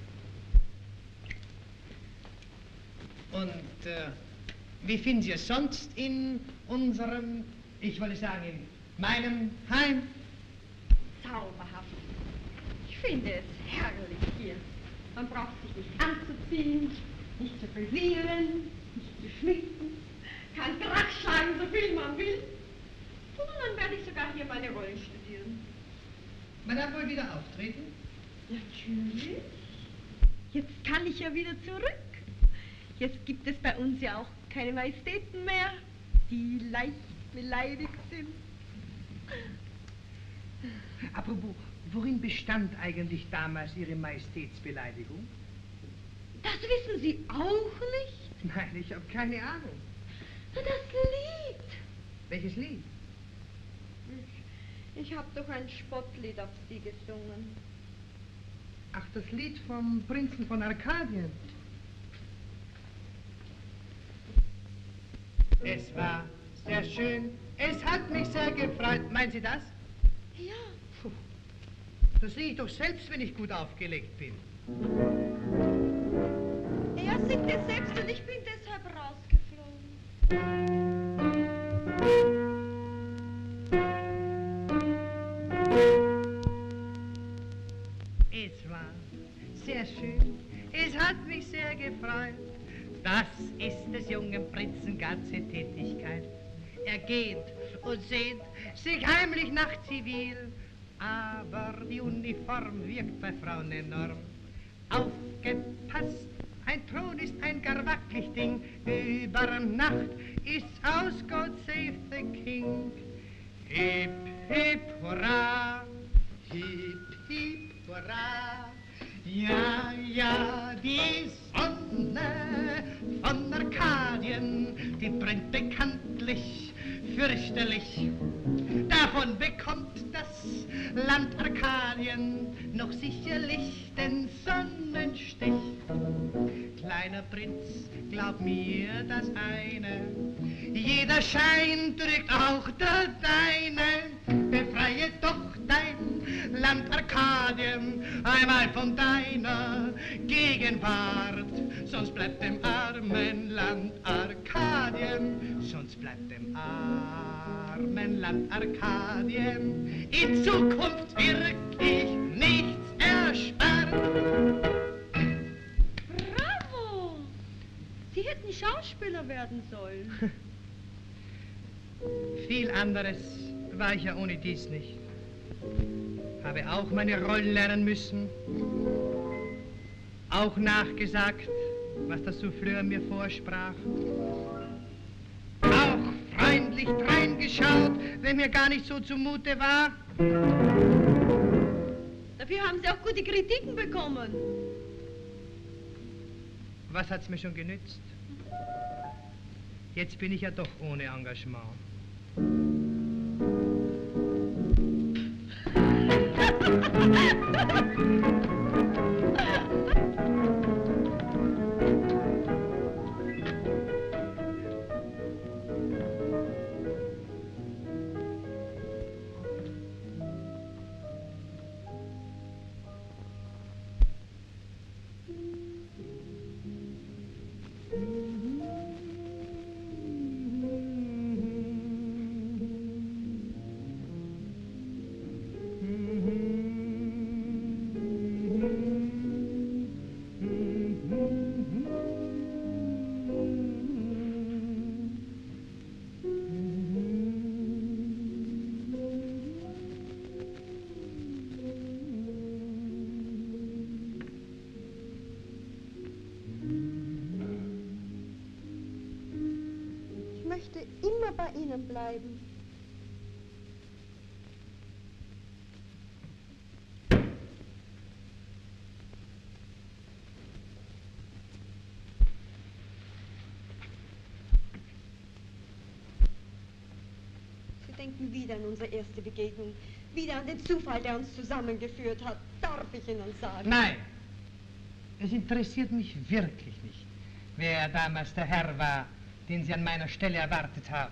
Und wie finden Sie es sonst in unserem, ich wollte sagen, in meinem Heim? Zauberhaft. Ich finde es herrlich hier. Man braucht sich nicht anzuziehen, nicht zu frisieren, nicht zu schminken, kann Krach schlagen, so viel man will. Und dann werde ich sogar hier meine Rolle studieren. Madame wohl wieder auftreten? Natürlich. Jetzt kann ich ja wieder zurück. Jetzt gibt es bei uns ja auch keine Majestäten mehr, die leicht beleidigt sind. Apropos, worin bestand eigentlich damals Ihre Majestätsbeleidigung? Das wissen Sie auch nicht? Nein, ich habe keine Ahnung. Das Lied. Welches Lied? Ich habe doch ein Spottlied auf Sie gesungen. Ach, das Lied vom Prinzen von Arkadien. Es war sehr schön, es hat mich sehr gefreut. Meinen Sie das? Ja. Puh. Das sehe ich doch selbst, wenn ich gut aufgelegt bin. Er singt es selbst und ich bin deshalb rausgeflogen. Es war sehr schön, es hat mich sehr gefreut. Das ist des jungen Prinzen ganze Tätigkeit. Er geht und sehnt sich heimlich nach Zivil, aber die Uniform wirkt bei Frauen enorm. Aufgepasst, ein Thron ist ein gar wackelig Ding, über Nacht ist's aus, God save the King. Hip, hip, hurra, hip, hip, hurra. Ja, ja, die Sonne von Arkadien, die brennt bekanntlich fürchterlich. Davon bekommt Land Arkadien noch sicherlich den Sonnenstich. Kleiner Prinz, glaub mir das eine, jeder Schein trügt auch der deine. Befreie doch dein Land Arkadien einmal von deiner Gegenwart, sonst bleibt dem armen Land Arkadien, sonst bleibt dem armen Land Arkadien in Zukunft wirklich nichts erspart. Bravo! Sie hätten Schauspieler werden sollen. Viel anderes war ich ja ohne dies nicht. Habe auch meine Rollen lernen müssen, auch nachgesagt, was der Souffleur mir vorsprach. Auch freundlich dreingeschaut, wenn mir gar nicht so zumute war. Dafür haben Sie auch gute Kritiken bekommen. Was hat's mir schon genützt? Jetzt bin ich ja doch ohne Engagement. Ich möchte immer bei Ihnen bleiben. Sie denken wieder an unsere erste Begegnung, wieder an den Zufall, der uns zusammengeführt hat. Darf ich Ihnen sagen? Nein, es interessiert mich wirklich nicht, wer damals der Herr war, den Sie an meiner Stelle erwartet haben.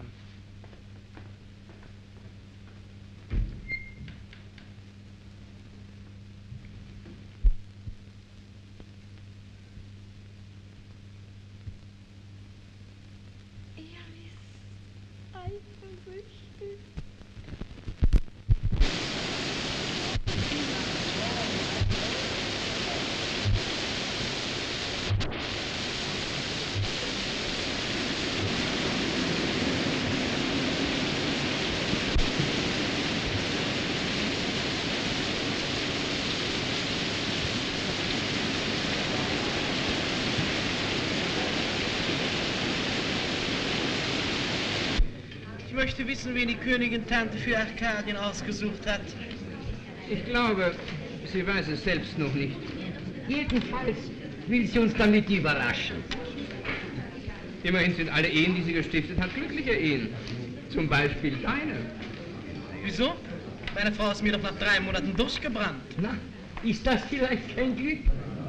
Er ist eifersüchtig. Ich möchte wissen, wen die Königin Tante für Arkadien ausgesucht hat. Ich glaube, sie weiß es selbst noch nicht. Jedenfalls will sie uns damit überraschen. Immerhin sind alle Ehen, die sie gestiftet hat, glückliche Ehen. Zum Beispiel deine. Wieso? Meine Frau ist mir doch nach 3 Monaten durchgebrannt. Na, ist das vielleicht kein Glück?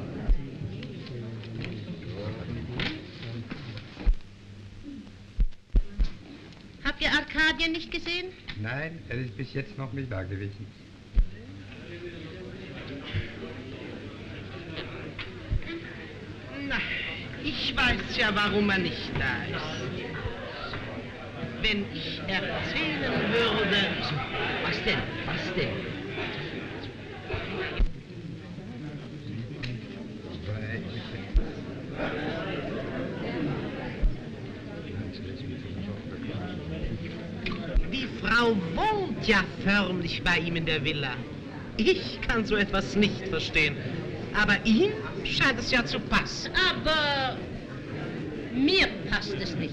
Habt ihr Arkadien nicht gesehen? Nein, er ist bis jetzt noch nicht da gewesen. Na, ich weiß ja, warum er nicht da ist. Wenn ich erzählen würde... Was denn? Was denn? Die Frau wohnt ja förmlich bei ihm in der Villa. Ich kann so etwas nicht verstehen. Aber ihm scheint es ja zu passen. Aber mir passt es nicht.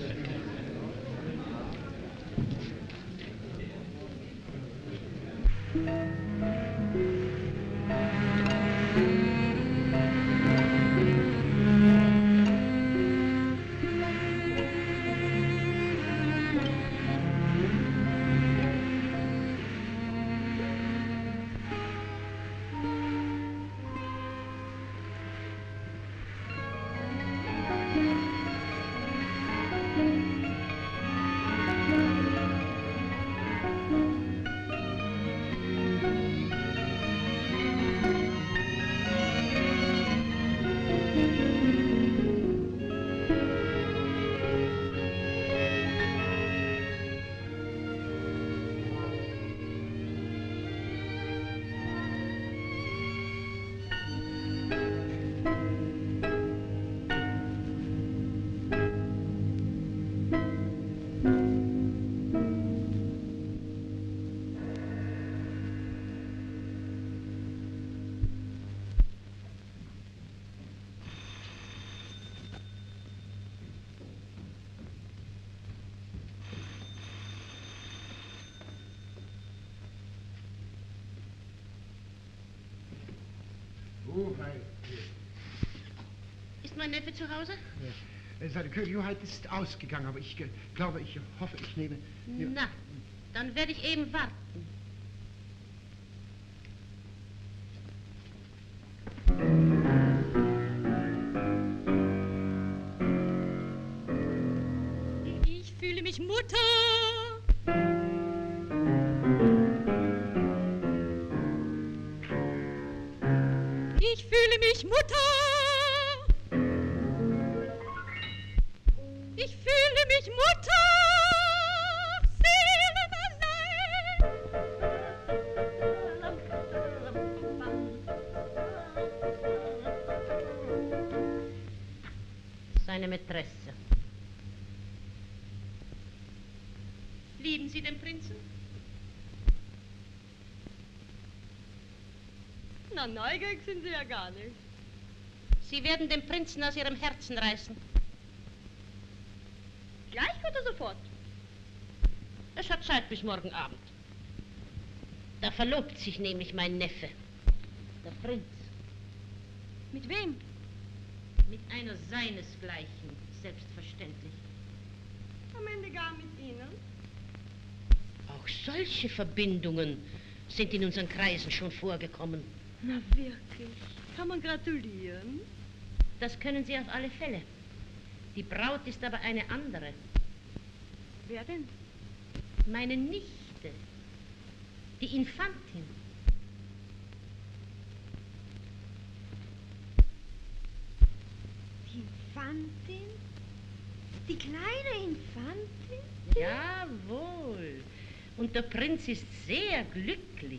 mein Neffe zu Hause? Seine Königliche Hoheit ist ausgegangen, aber ich glaube, ich hoffe, ich nehme... Na, dann werde ich eben warten. Ich fühle mich Mutter. Ich fühle mich Mutter. Ich fühle mich Mutter. Seine Mätresse. Lieben Sie den Prinzen? Na, neugierig sind Sie ja gar nicht. Sie werden den Prinzen aus Ihrem Herzen reißen. Gleich oder sofort? Es hat Zeit bis morgen Abend. Da verlobt sich nämlich mein Neffe, der Prinz. Mit wem? Mit einer seinesgleichen, selbstverständlich. Am Ende gar mit Ihnen? Auch solche Verbindungen sind in unseren Kreisen schon vorgekommen. Na wirklich? Kann man gratulieren? Das können Sie auf alle Fälle. Die Braut ist aber eine andere. Wer denn? Meine Nichte, die Infantin. Die Infantin? Die kleine Infantin? Jawohl. Und der Prinz ist sehr glücklich.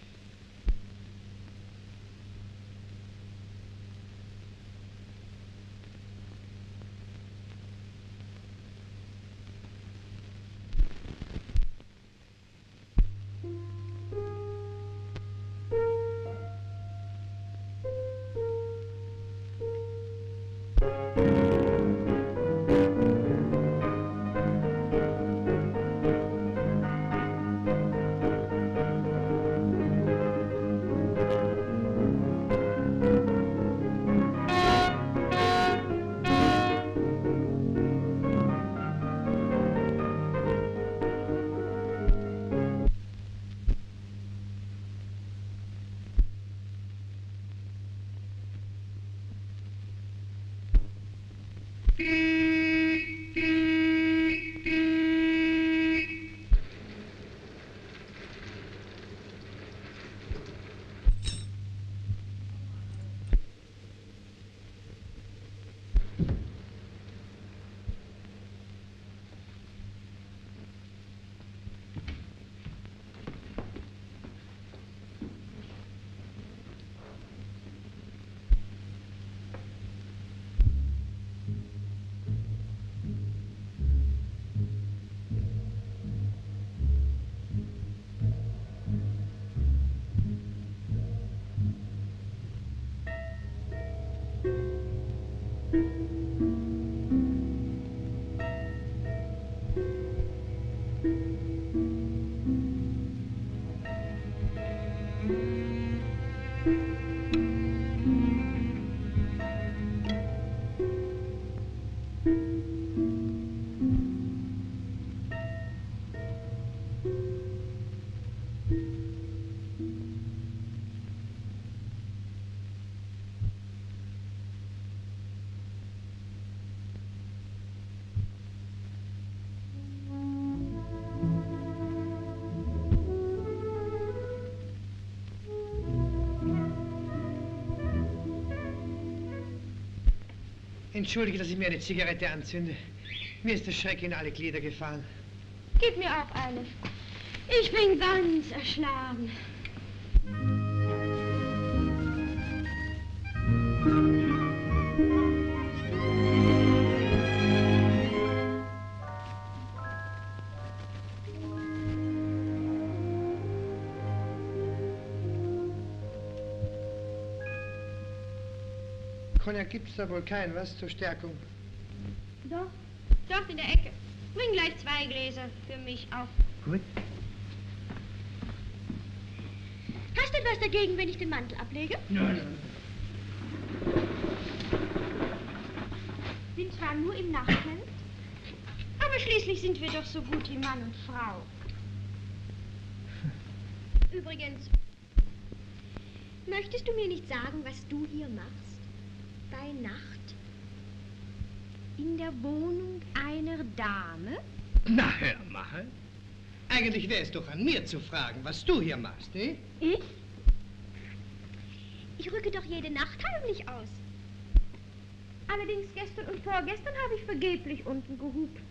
Entschuldige, dass ich mir eine Zigarette anzünde. Mir ist der Schreck in alle Glieder gefahren. Gib mir auch eine. Ich bin ganz erschlagen. Cognac gibt's da wohl keinen, was, zur Stärkung? Doch, dort in der Ecke. Bring gleich 2 Gläser für mich auch. Gut. Hast du etwas dagegen, wenn ich den Mantel ablege? Nein, nein. zwar nur im Nachthemd, aber schließlich sind wir doch so gut wie Mann und Frau. Übrigens, möchtest du mir nicht sagen, was du hier machst? Bei Nacht? In der Wohnung einer Dame? Na, hör mal. Eigentlich wäre es doch an mir zu fragen, was du hier machst, eh? Ich? Ich rücke doch jede Nacht heimlich aus. Allerdings gestern und vorgestern habe ich vergeblich unten gehupt.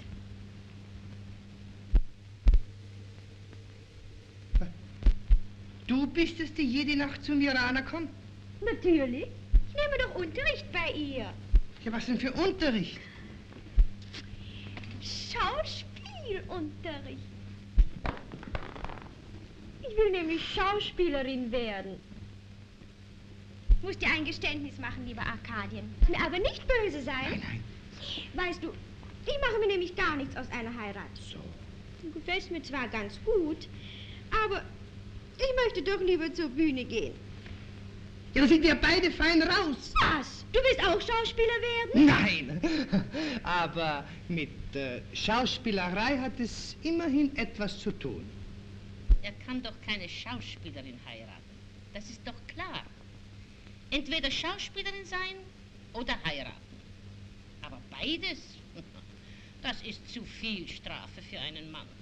Du bist es, die jede Nacht zu Mirana kommt? Natürlich. Ich nehme doch Unterricht bei ihr. Ja, was denn für Unterricht? Schauspielunterricht. Ich will nämlich Schauspielerin werden. Muss dir ein Geständnis machen, lieber Arkadien. Mir aber nicht böse sein. Nein, nein. Weißt du, ich mache mir nämlich gar nichts aus einer Heirat. So. Du gefällst mir zwar ganz gut, aber ich möchte doch lieber zur Bühne gehen. Ja, da sind wir beide fein raus. Was? Du willst auch Schauspieler werden? Nein, aber mit Schauspielerei hat es immerhin etwas zu tun. Er kann doch keine Schauspielerin heiraten. Das ist doch klar. Entweder Schauspielerin sein oder heiraten. Aber beides, das ist zu viel Strafe für einen Mann.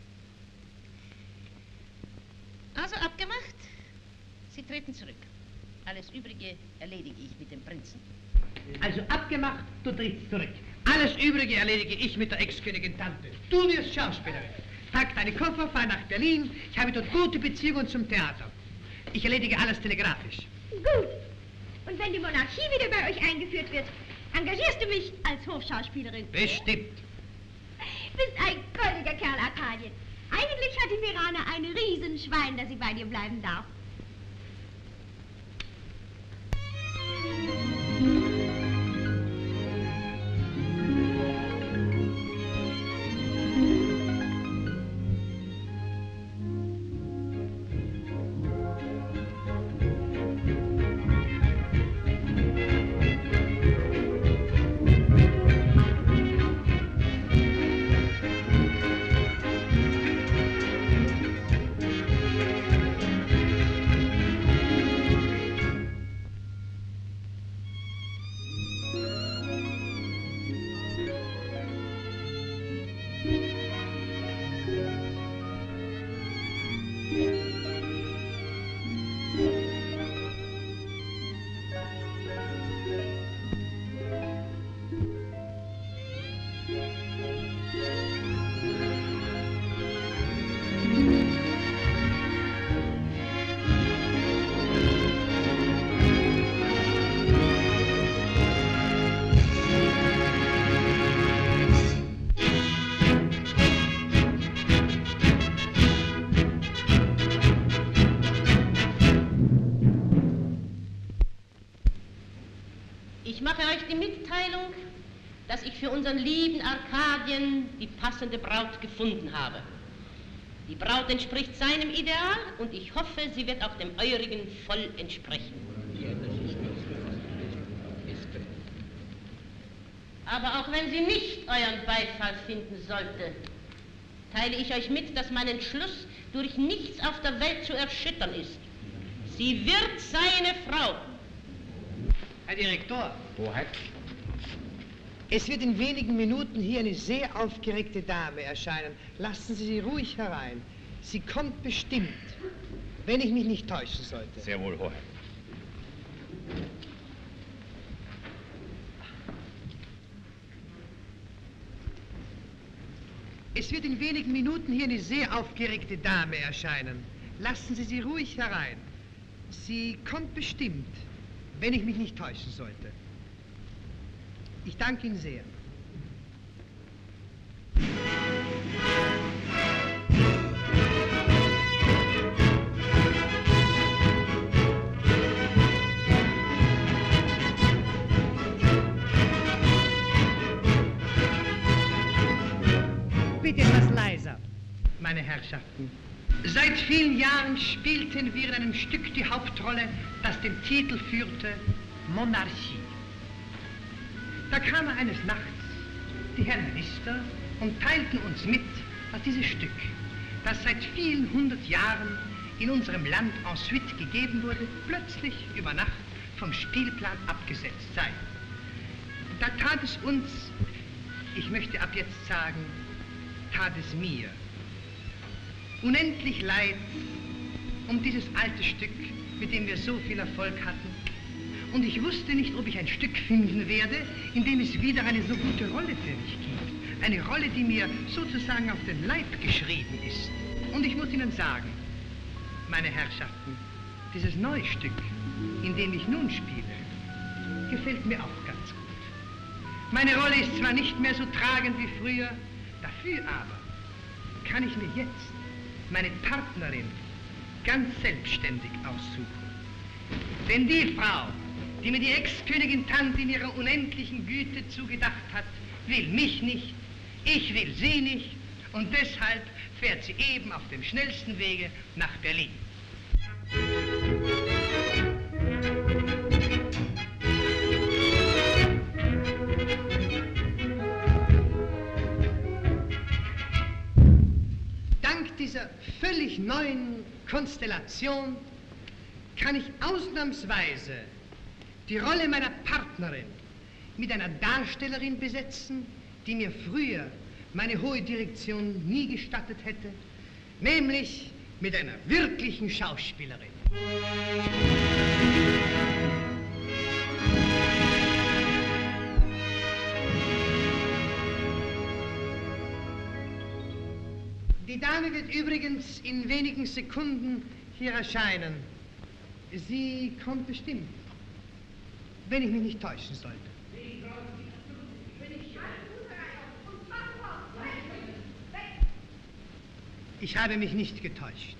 Also abgemacht, Sie treten zurück. Alles Übrige erledige ich mit dem Prinzen. Also abgemacht, du trittst zurück. Alles Übrige erledige ich mit der Ex-Königin Tante. Du wirst Schauspielerin. Pack deine Koffer, fahr nach Berlin. Ich habe dort gute Beziehungen zum Theater. Ich erledige alles telegrafisch. Gut. Und wenn die Monarchie wieder bei euch eingeführt wird, engagierst du mich als Hofschauspielerin? Bestimmt. Bist ein goldiger Kerl, Arkadien. Eigentlich hat die Mirana ein Riesenschwein, dass sie bei dir bleiben darf. Ich mache euch die Mitteilung, dass ich für unseren lieben Arkadien die passende Braut gefunden habe. Die Braut entspricht seinem Ideal und ich hoffe, sie wird auch dem eurigen voll entsprechen. Aber auch wenn sie nicht euren Beifall finden sollte, teile ich euch mit, dass mein Entschluss durch nichts auf der Welt zu erschüttern ist. Sie wird seine Frau. Herr Direktor. Hoheit. Es wird in wenigen Minuten hier eine sehr aufgeregte Dame erscheinen. Lassen Sie sie ruhig herein. Sie kommt bestimmt, wenn ich mich nicht täuschen sollte. Sehr wohl, Hoheit. Es wird in wenigen Minuten hier eine sehr aufgeregte Dame erscheinen. Lassen Sie sie ruhig herein. Sie kommt bestimmt, wenn ich mich nicht täuschen sollte. Ich danke Ihnen sehr. Bitte etwas leiser, meine Herrschaften. Seit vielen Jahren spielten wir in einem Stück die Hauptrolle, das den Titel führte Monarchie. Da kamen eines Nachts die Herren Minister und teilten uns mit, dass dieses Stück, das seit vielen 100 Jahren in unserem Land en suite gegeben wurde, plötzlich über Nacht vom Spielplan abgesetzt sei. Da tat es uns, ich möchte ab jetzt sagen, tat es mir unendlich leid um dieses alte Stück, mit dem wir so viel Erfolg hatten. Und ich wusste nicht, ob ich ein Stück finden werde, in dem es wieder eine so gute Rolle für mich gibt. Eine Rolle, die mir sozusagen auf den Leib geschrieben ist. Und ich muss Ihnen sagen, meine Herrschaften, dieses neue Stück, in dem ich nun spiele, gefällt mir auch ganz gut. Meine Rolle ist zwar nicht mehr so tragend wie früher, dafür aber kann ich mir jetzt meine Partnerin ganz selbstständig aussuchen. Denn die Frau, die mir die Ex-Königin Tante in ihrer unendlichen Güte zugedacht hat, will mich nicht, ich will sie nicht und deshalb fährt sie eben auf dem schnellsten Wege nach Berlin. Dank dieser völlig neuen Konstellation kann ich ausnahmsweise die Rolle meiner Partnerin mit einer Darstellerin besetzen, die mir früher meine hohe Direktion nie gestattet hätte, nämlich mit einer wirklichen Schauspielerin. Die Dame wird übrigens in wenigen Sekunden hier erscheinen. Sie kommt bestimmt, wenn ich mich nicht täuschen sollte. Ich habe mich nicht getäuscht.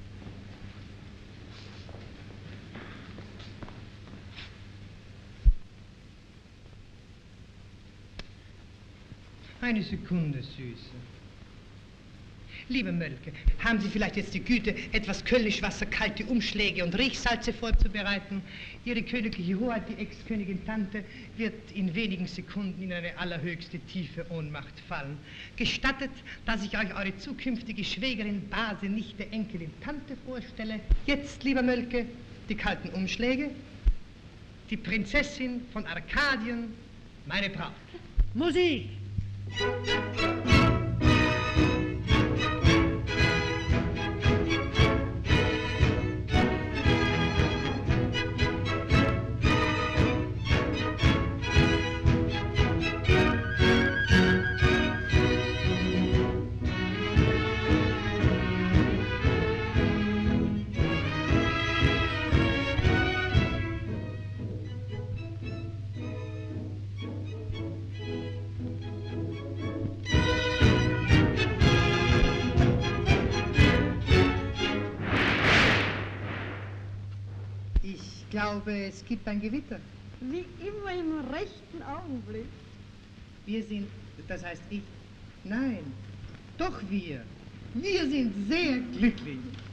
Eine Sekunde, Süße. Liebe Mölke, haben Sie vielleicht jetzt die Güte, etwas Kölnischwasser, kalte Umschläge und Riechsalze vorzubereiten? Ihre königliche Hoheit, die Ex-Königin Tante, wird in wenigen Sekunden in eine allerhöchste tiefe Ohnmacht fallen. Gestattet, dass ich euch eure zukünftige Schwägerin, Base, Nichte, Enkelin, Tante vorstelle. Jetzt, lieber Mölke, die kalten Umschläge. Die Prinzessin von Arkadien, meine Braut. Musik! Ich glaube, es gibt ein Gewitter. Wie immer im rechten Augenblick. Wir sind, das heißt ich, nein, doch wir. Wir sind sehr glücklich.